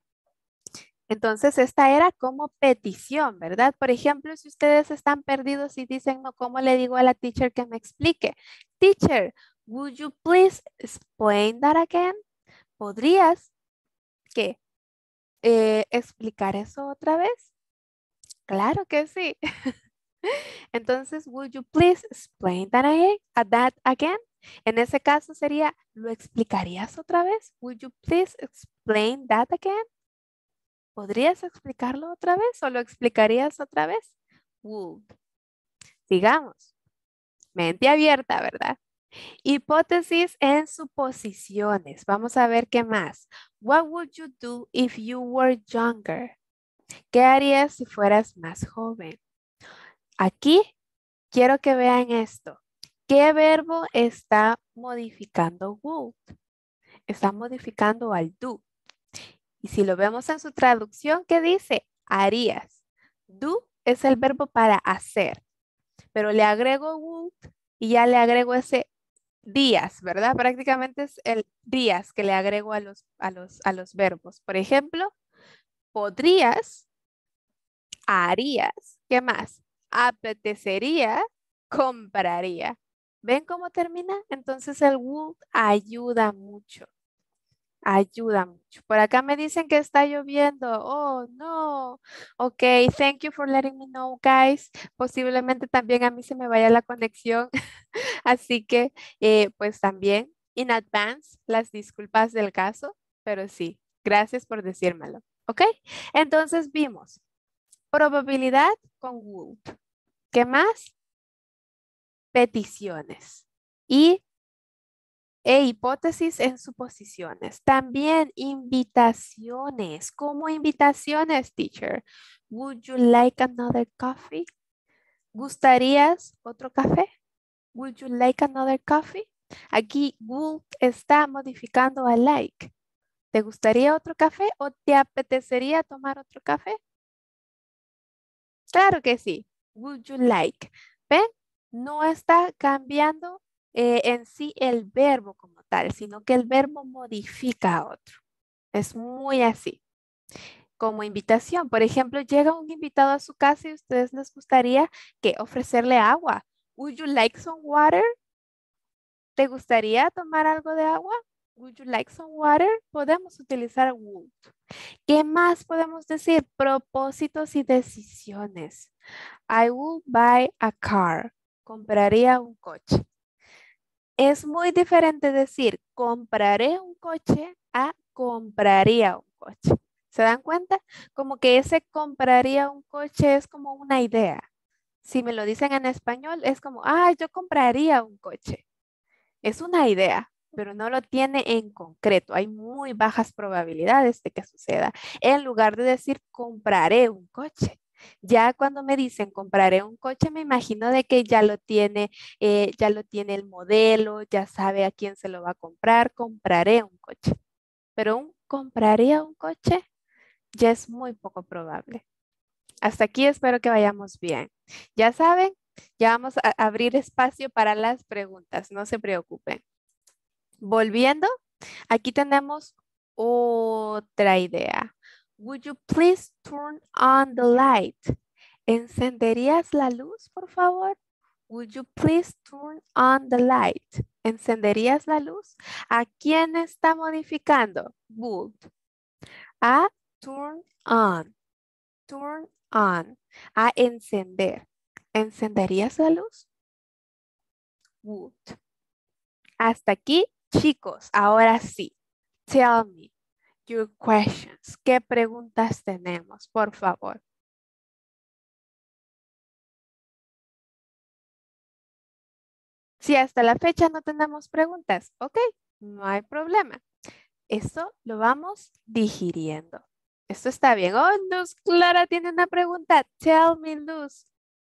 [SPEAKER 1] Entonces esta era como petición, ¿verdad? Por ejemplo, si ustedes están perdidos y dicen, no, ¿cómo le digo a la teacher que me explique? Teacher, would you please explain that again? ¿Podrías qué? ¿Explicar eso otra vez? Claro que sí. Entonces, would you please explain that again? En ese caso sería, ¿lo explicarías otra vez? Would you please explain that again? ¿Podrías explicarlo otra vez o lo explicarías otra vez? Would. Sigamos. Mente abierta, ¿verdad? Hipótesis en suposiciones. Vamos a ver qué más. What would you do if you were younger? ¿Qué harías si fueras más joven? Aquí quiero que vean esto. ¿Qué verbo está modificando would? Está modificando al do. Y si lo vemos en su traducción, ¿qué dice? Harías. Do es el verbo para hacer. Pero le agrego would y ya le agrego ese días, ¿verdad? Prácticamente es el días que le agrego a los verbos. Por ejemplo, podrías, harías, ¿qué más? Apetecería, compraría. ¿Ven cómo termina? Entonces el would ayuda mucho. Ayuda mucho. Por acá me dicen que está lloviendo. Oh, no. Ok, thank you for letting me know, guys. Posiblemente también a mí se me vaya la conexión. Así que, pues también, in advance, las disculpas del caso. Pero sí, gracias por decírmelo. Ok, entonces vimos probabilidad con would. ¿Qué más? Peticiones. E hipótesis en suposiciones. También invitaciones. ¿Cómo invitaciones, teacher? Would you like another coffee? ¿Gustarías otro café? Would you like another coffee? Aquí would está modificando a like. ¿Te gustaría otro café o te apetecería tomar otro café? Claro que sí. Would you like? ¿Ven? No está cambiando en sí el verbo como tal, sino que el verbo modifica a otro. Es muy así. como invitación. Por ejemplo, llega un invitado a su casa y a ustedes les gustaría que ofrecerle agua. Would you like some water? ¿Te gustaría tomar algo de agua? Would you like some water? Podemos utilizar would. ¿Qué más podemos decir? Propósitos y decisiones. I will buy a car. Compraría un coche. Es muy diferente decir compraré un coche a compraría un coche. ¿Se dan cuenta? Como que ese compraría un coche es como una idea. Si me lo dicen en español es como, yo compraría un coche. Es una idea, pero no lo tiene en concreto. Hay muy bajas probabilidades de que suceda. En lugar de decir compraré un coche. Ya cuando me dicen compraré un coche, me imagino de que ya lo tiene el modelo, ya sabe a quién se lo va a comprar, compraré un coche. Pero un compraría un coche ya es muy poco probable. Hasta aquí espero que vayamos bien. Ya saben, ya vamos a abrir espacio para las preguntas, no se preocupen. Volviendo, aquí tenemos otra idea. Would you please turn on the light? ¿Encenderías la luz, por favor? Would you please turn on the light? ¿Encenderías la luz? ¿A quién está modificando? Would. A turn on. Turn on. A encender. ¿Encenderías la luz? Would. Hasta aquí, chicos. Ahora sí. Tell me your questions. ¿Qué preguntas tenemos, por favor? Si hasta la fecha no tenemos preguntas, ok, no hay problema. Eso lo vamos digiriendo. Esto está bien. Oh, Luz Clara tiene una pregunta. Tell me, Luz.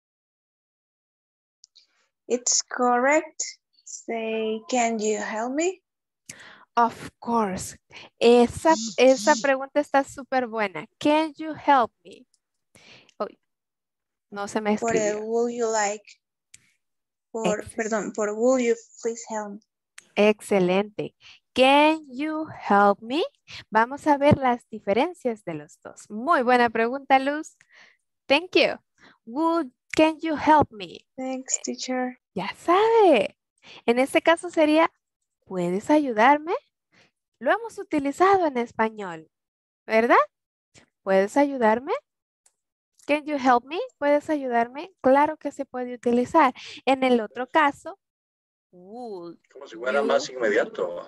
[SPEAKER 6] It's correct. Say, can you help me?
[SPEAKER 1] Of course. Esa pregunta está súper buena. Can you help me? Oh, no se me
[SPEAKER 6] Por
[SPEAKER 1] escribió.
[SPEAKER 6] would you like? Perdón, por will you please help me?
[SPEAKER 1] Excelente. Can you help me? Vamos a ver las diferencias de los dos. Muy buena pregunta, Luz. Thank you. Can you help me?
[SPEAKER 6] Thanks, teacher.
[SPEAKER 1] Ya sabe. En este caso sería, ¿puedes ayudarme? Lo hemos utilizado en español, ¿verdad? ¿Puedes ayudarme? Can you help me? ¿Puedes ayudarme? Claro que se puede utilizar. En el otro caso, would.
[SPEAKER 2] Como si fuera más inmediato.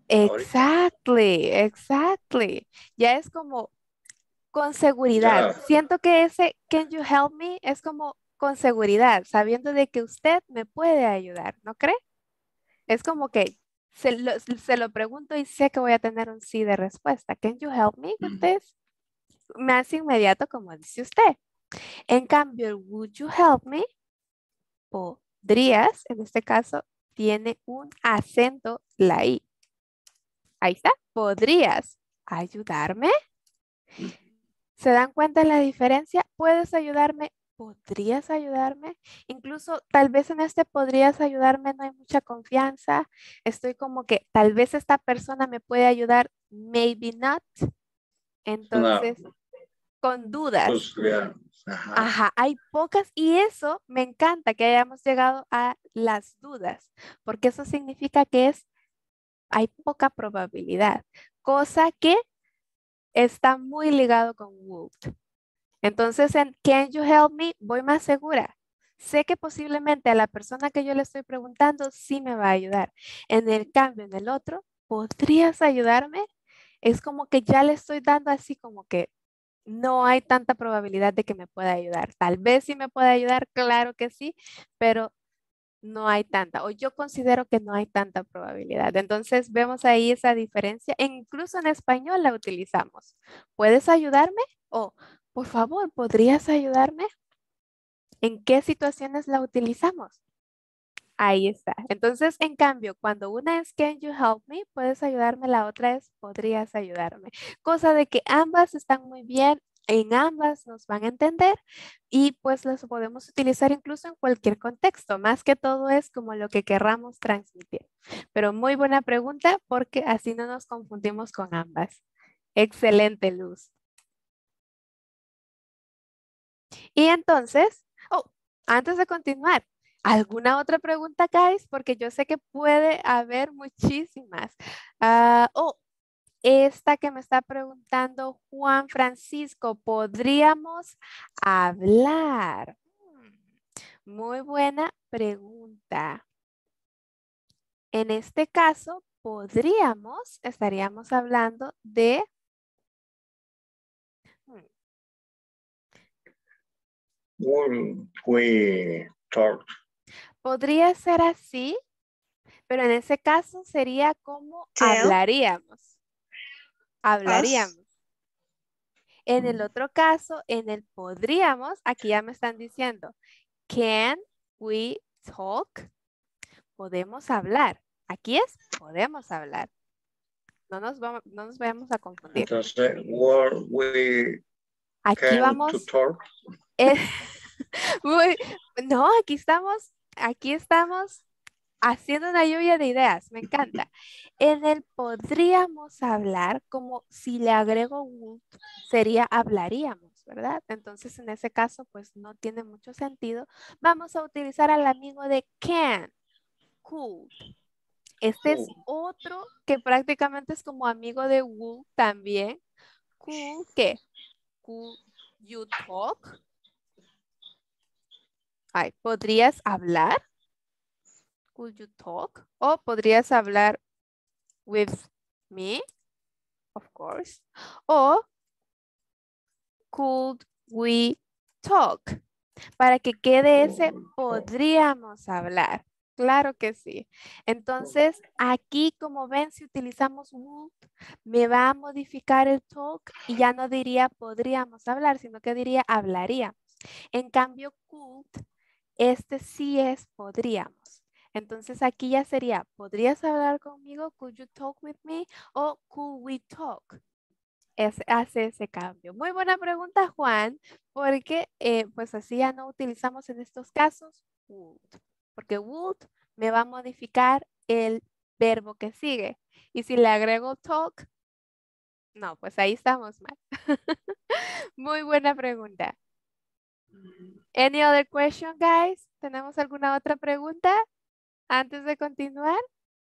[SPEAKER 1] Exactly. Ya es como con seguridad.
[SPEAKER 2] Ya.
[SPEAKER 1] Siento que ese can you help me es como con seguridad, sabiendo de que usted me puede ayudar, ¿no cree? Es como que se lo pregunto y sé que voy a tener un sí de respuesta. Can you help me with this? Más inmediato como dice usted. En cambio, would you help me? Podrías, en este caso, tiene un acento la I. Ahí está. ¿Podrías ayudarme? ¿Se dan cuenta de la diferencia? ¿Puedes ayudarme? ¿Podrías ayudarme? Incluso tal vez en este podrías ayudarme, no hay mucha confianza. Estoy como que tal vez esta persona me puede ayudar, maybe not. Entonces, con dudas.
[SPEAKER 2] Pues, yeah.
[SPEAKER 1] Ajá, hay pocas y eso me encanta que hayamos llegado a las dudas, porque eso significa que hay poca probabilidad, cosa que está muy ligado con would. Entonces, en can you help me, voy más segura. Sé que posiblemente a la persona que yo le estoy preguntando sí me va a ayudar. En el cambio, en el otro, ¿podrías ayudarme? Es como que ya le estoy dando así como que no hay tanta probabilidad de que me pueda ayudar. Tal vez sí me pueda ayudar, claro que sí, pero no hay tanta, o yo considero que no hay tanta probabilidad. Entonces vemos ahí esa diferencia. E incluso en español la utilizamos. ¿Puedes ayudarme? O, por favor, ¿podrías ayudarme? ¿En qué situaciones la utilizamos? Ahí está. Entonces, en cambio, cuando una es can you help me, puedes ayudarme, la otra es podrías ayudarme. Cosa de que ambas están muy bien, en ambas nos van a entender y pues las podemos utilizar incluso en cualquier contexto. Más que todo es como lo que querramos transmitir. Pero muy buena pregunta porque así no nos confundimos con ambas. Excelente, Luz. Y entonces, antes de continuar, ¿alguna otra pregunta, guys? Porque yo sé que puede haber muchísimas. Esta que me está preguntando Juan Francisco, ¿podríamos hablar? Muy buena pregunta. En este caso, estaríamos hablando de...
[SPEAKER 2] We talk.
[SPEAKER 1] Podría ser así, pero en ese caso sería como hablaríamos. Hablaríamos. En el otro caso, en el podríamos, aquí ya me están diciendo, can we talk? Podemos hablar. Aquí es podemos hablar. No nos vayamos a confundir.
[SPEAKER 2] Entonces,
[SPEAKER 1] aquí vamos.
[SPEAKER 2] To talk.
[SPEAKER 1] No, aquí estamos haciendo una lluvia de ideas. Me encanta. En el podríamos hablar, como si le agrego would, sería hablaríamos, ¿verdad? Entonces, en ese caso, pues no tiene mucho sentido. Vamos a utilizar al amigo de can, could. Este es otro que prácticamente es como amigo de would también. Could, ¿qué? Could you talk? Ay, ¿podrías hablar? Could you talk? O podrías hablar with me, of course. O could we talk? Para que quede ese podríamos hablar. Claro que sí. Entonces, aquí como ven, si utilizamos would, me va a modificar el talk y ya no diría podríamos hablar, sino que diría hablaríamos. En cambio, could, este sí es podríamos. Entonces, aquí ya sería, ¿podrías hablar conmigo? Could you talk with me? O could we talk? Hace ese cambio. Muy buena pregunta, Juan, porque pues así ya no utilizamos en estos casos would, porque would me va a modificar el verbo que sigue. Y si le agrego talk, no, pues ahí estamos mal. Muy buena pregunta. Any other question, guys? ¿Tenemos alguna otra pregunta antes de continuar?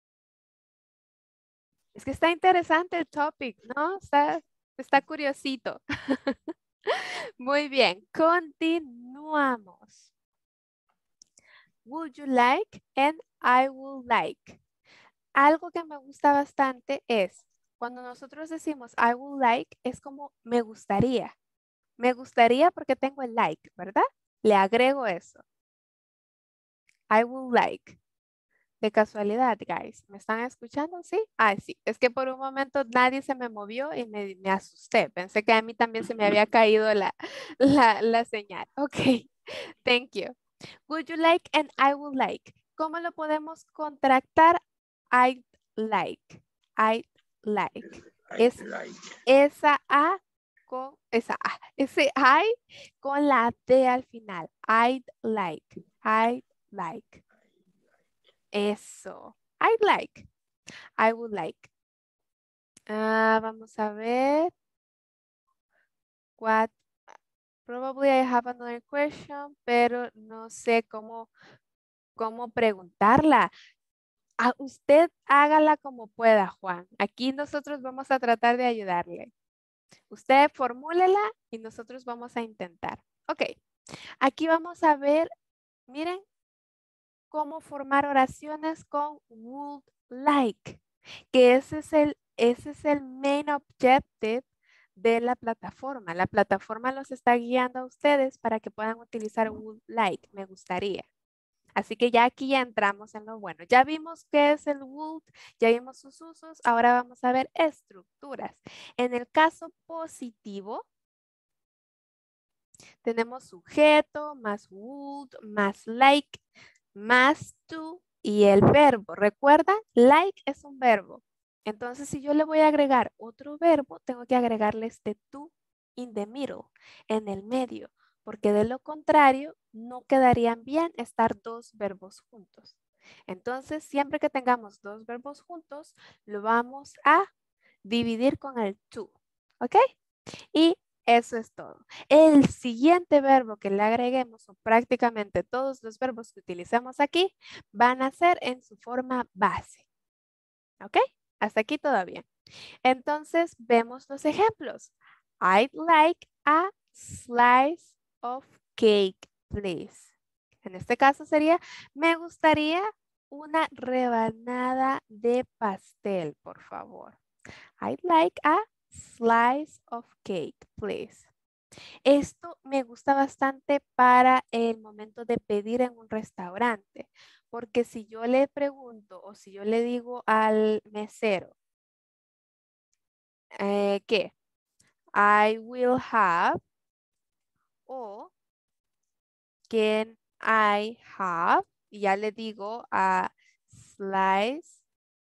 [SPEAKER 1] Es que está interesante el topic, ¿no? Está curiosito. Muy bien, continuamos. Would you like and I would like. Algo que me gusta bastante es cuando nosotros decimos I would like, es como me gustaría. Me gustaría porque tengo el like, ¿verdad? Le agrego eso. I would like. De casualidad, guys. ¿Me están escuchando? ¿Sí? Ah, sí. Es que por un momento nadie se me movió y me asusté. Pensé que a mí también se me había caído la señal. Ok. Thank you. Would you like and I would like. ¿Cómo lo podemos contractar? I'd like. I'd like. Esa A con esa A. Ese I con la D al final. I'd like. I'd like. Eso. I'd like. I would like. Vamos a ver. What? Probably I have another question, pero no sé cómo preguntarla. Usted hágala como pueda, Juan. Aquí nosotros vamos a tratar de ayudarle. Usted formúlela y nosotros vamos a intentar. Ok. Aquí vamos a ver, miren, cómo formar oraciones con would like, que ese es el main objective de la plataforma. La plataforma los está guiando a ustedes para que puedan utilizar would like, me gustaría. Así que ya aquí ya entramos en lo bueno. Ya vimos qué es el would, ya vimos sus usos, ahora vamos a ver estructuras. En el caso positivo, tenemos sujeto, más would, más like, más to y el verbo. ¿Recuerdan? Like es un verbo. Entonces, si yo le voy a agregar otro verbo, tengo que agregarle este to in the middle, en el medio, porque de lo contrario, no quedarían bien estar dos verbos juntos. Entonces, siempre que tengamos dos verbos juntos, lo vamos a dividir con el to. ¿Ok? Y Eso es todo. El siguiente verbo que le agreguemos, o prácticamente todos los verbos que utilizamos aquí, van a ser en su forma base. ¿Ok? Hasta aquí todo bien. Entonces, vemos los ejemplos. I'd like a slice of cake, please. En este caso sería, me gustaría una rebanada de pastel, por favor. I'd like a slice of cake, please. Esto me gusta bastante para el momento de pedir en un restaurante, porque si yo le pregunto o si yo le digo al mesero, ¿qué? I will have o can I have, y ya le digo a slice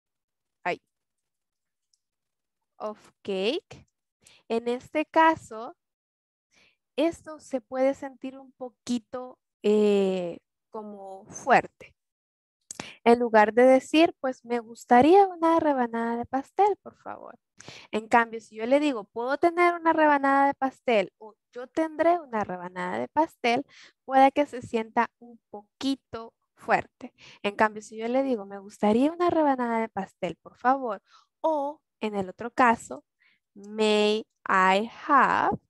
[SPEAKER 1] of cake. En este caso, esto se puede sentir un poquito como fuerte. En lugar de decir, pues me gustaría una rebanada de pastel, por favor. En cambio, si yo le digo, puedo tener una rebanada de pastel o yo tendré una rebanada de pastel, puede que se sienta un poquito fuerte. En cambio, si yo le digo, me gustaría una rebanada de pastel, por favor, o en el otro caso, may I have,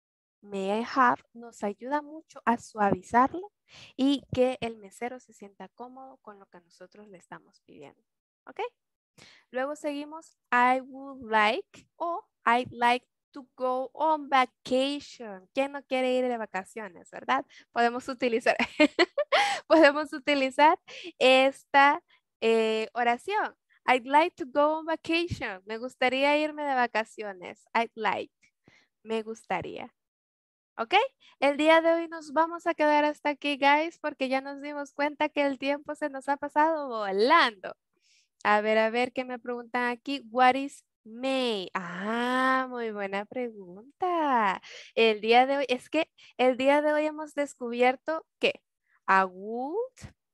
[SPEAKER 1] nos ayuda mucho a suavizarlo y que el mesero se sienta cómodo con lo que nosotros le estamos pidiendo. ¿Ok? Luego seguimos, I would like o I'd like to go on vacation. ¿Quién no quiere ir de vacaciones, verdad? Podemos utilizar, podemos utilizar esta oración. I'd like to go on vacation. Me gustaría irme de vacaciones. I'd like. Me gustaría. ¿Ok? El día de hoy nos vamos a quedar hasta aquí, guys, porque ya nos dimos cuenta que el tiempo se nos ha pasado volando. A ver, ¿qué me preguntan aquí? What is may? Ah, muy buena pregunta. El día de hoy, es que el día de hoy hemos descubierto que a would,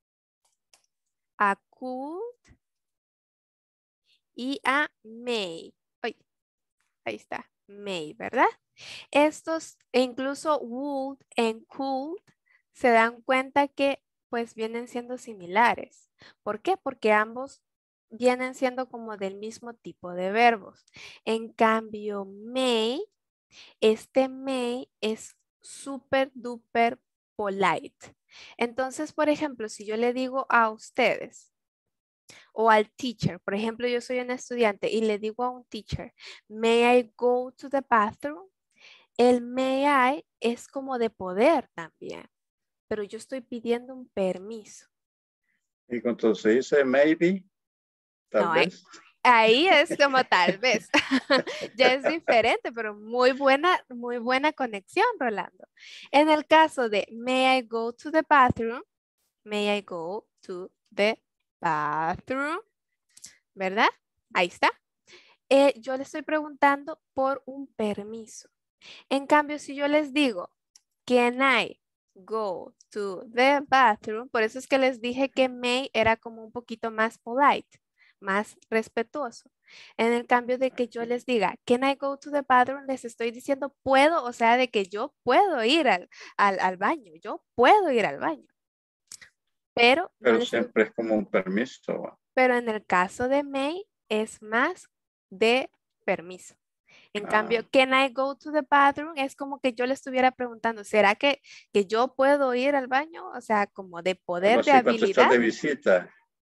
[SPEAKER 1] a could y a may. Ay, ahí está, may, ¿verdad? Estos, e incluso would and could, se dan cuenta que pues vienen siendo similares. ¿Por qué? Porque ambos vienen siendo como del mismo tipo de verbos. En cambio, may, este may es súper duper polite. Entonces, por ejemplo, si yo le digo a ustedes o al teacher, por ejemplo, yo soy una estudiante y le digo a un teacher, may I go to the bathroom? El may I es como de poder también, pero yo estoy pidiendo un permiso.
[SPEAKER 2] Y cuando se dice maybe, tal
[SPEAKER 1] No,
[SPEAKER 2] vez.
[SPEAKER 1] ahí es como tal vez. Ya es diferente, pero muy buena conexión, Rolando. En el caso de may I go to the bathroom, may I go to the bathroom, ¿verdad? Ahí está. Yo le estoy preguntando por un permiso. En cambio, si yo les digo, can I go to the bathroom? Por eso es que les dije que may era como un poquito más polite, más respetuoso. En el cambio de que yo les diga, can I go to the bathroom? Les estoy diciendo puedo, o sea, de que yo puedo ir al baño, yo puedo ir al baño. Pero
[SPEAKER 2] siempre es como un permiso.
[SPEAKER 1] Pero en el caso de may es más de permiso. En cambio, can I go to the bathroom? Es como que yo le estuviera preguntando, ¿será que yo puedo ir al baño? O sea, como de poder, de habilidad.
[SPEAKER 2] Estás de visita.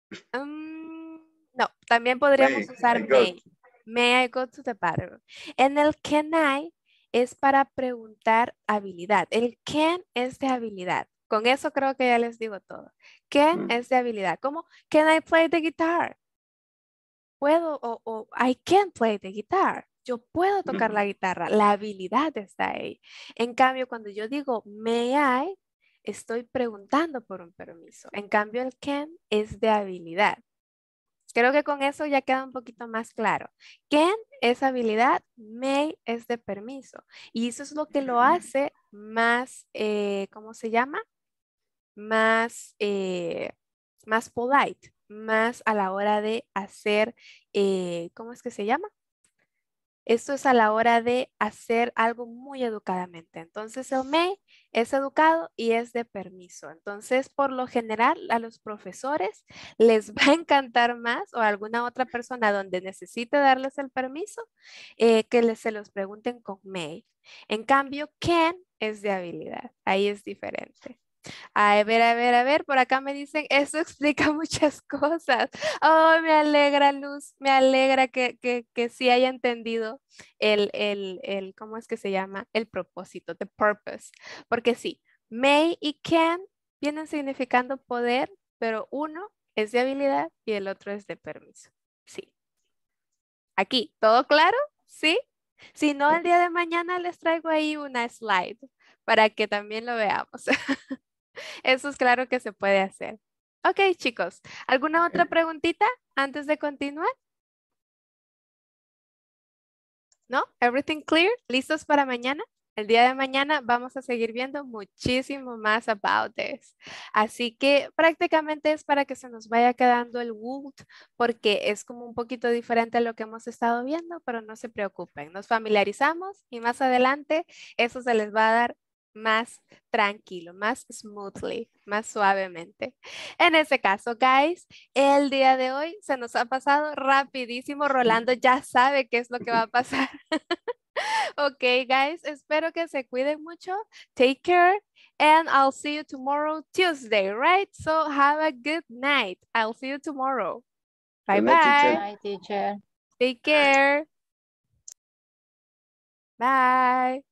[SPEAKER 1] No, también podríamos usar may. May I go to the bathroom? En el can I es para preguntar habilidad. El can es de habilidad. Con eso creo que ya les digo todo. Can es de habilidad. ¿Cómo? Can I play the guitar? Puedo o I can play the guitar. Yo puedo tocar la guitarra. La habilidad está ahí. En cambio, cuando yo digo may I, estoy preguntando por un permiso. En cambio, el can es de habilidad. Creo que con eso ya queda un poquito más claro. Can es habilidad, may es de permiso. Y eso es lo que lo hace más, ¿cómo se llama? Más polite, más a la hora de hacer, ¿cómo es que se llama? Esto es a la hora de hacer algo muy educadamente. Entonces el may es educado y es de permiso. Entonces, por lo general, a los profesores les va a encantar más o a alguna otra persona donde necesite darles el permiso que se los pregunten con may. En cambio, can es de habilidad. Ahí es diferente. A ver, por acá me dicen, eso explica muchas cosas. Oh, me alegra, Luz, me alegra que sí haya entendido ¿cómo es que se llama? El propósito, the purpose. Porque sí, may y can vienen significando poder, pero uno es de habilidad y el otro es de permiso. Sí. Aquí, ¿todo claro? ¿Sí? Si no, el día de mañana les traigo ahí una slide para que también lo veamos. Eso es claro que se puede hacer. Ok, chicos. ¿Alguna otra preguntita antes de continuar? ¿No? ¿Everything clear? ¿Listos para mañana? El día de mañana vamos a seguir viendo muchísimo más about this. Así que prácticamente es para que se nos vaya quedando el would, porque es como un poquito diferente a lo que hemos estado viendo, pero no se preocupen. Nos familiarizamos y más adelante eso se les va a dar más tranquilo, más smoothly, más suavemente. En ese caso, guys, el día de hoy se nos ha pasado rapidísimo. Rolando ya sabe qué es lo que va a pasar. Ok, guys, espero que se cuiden mucho. Take care and I'll see you tomorrow, Tuesday, right? So have a good night. I'll see you tomorrow. Bye
[SPEAKER 2] Good night, teacher.
[SPEAKER 5] Bye, teacher.
[SPEAKER 1] Take care. Bye.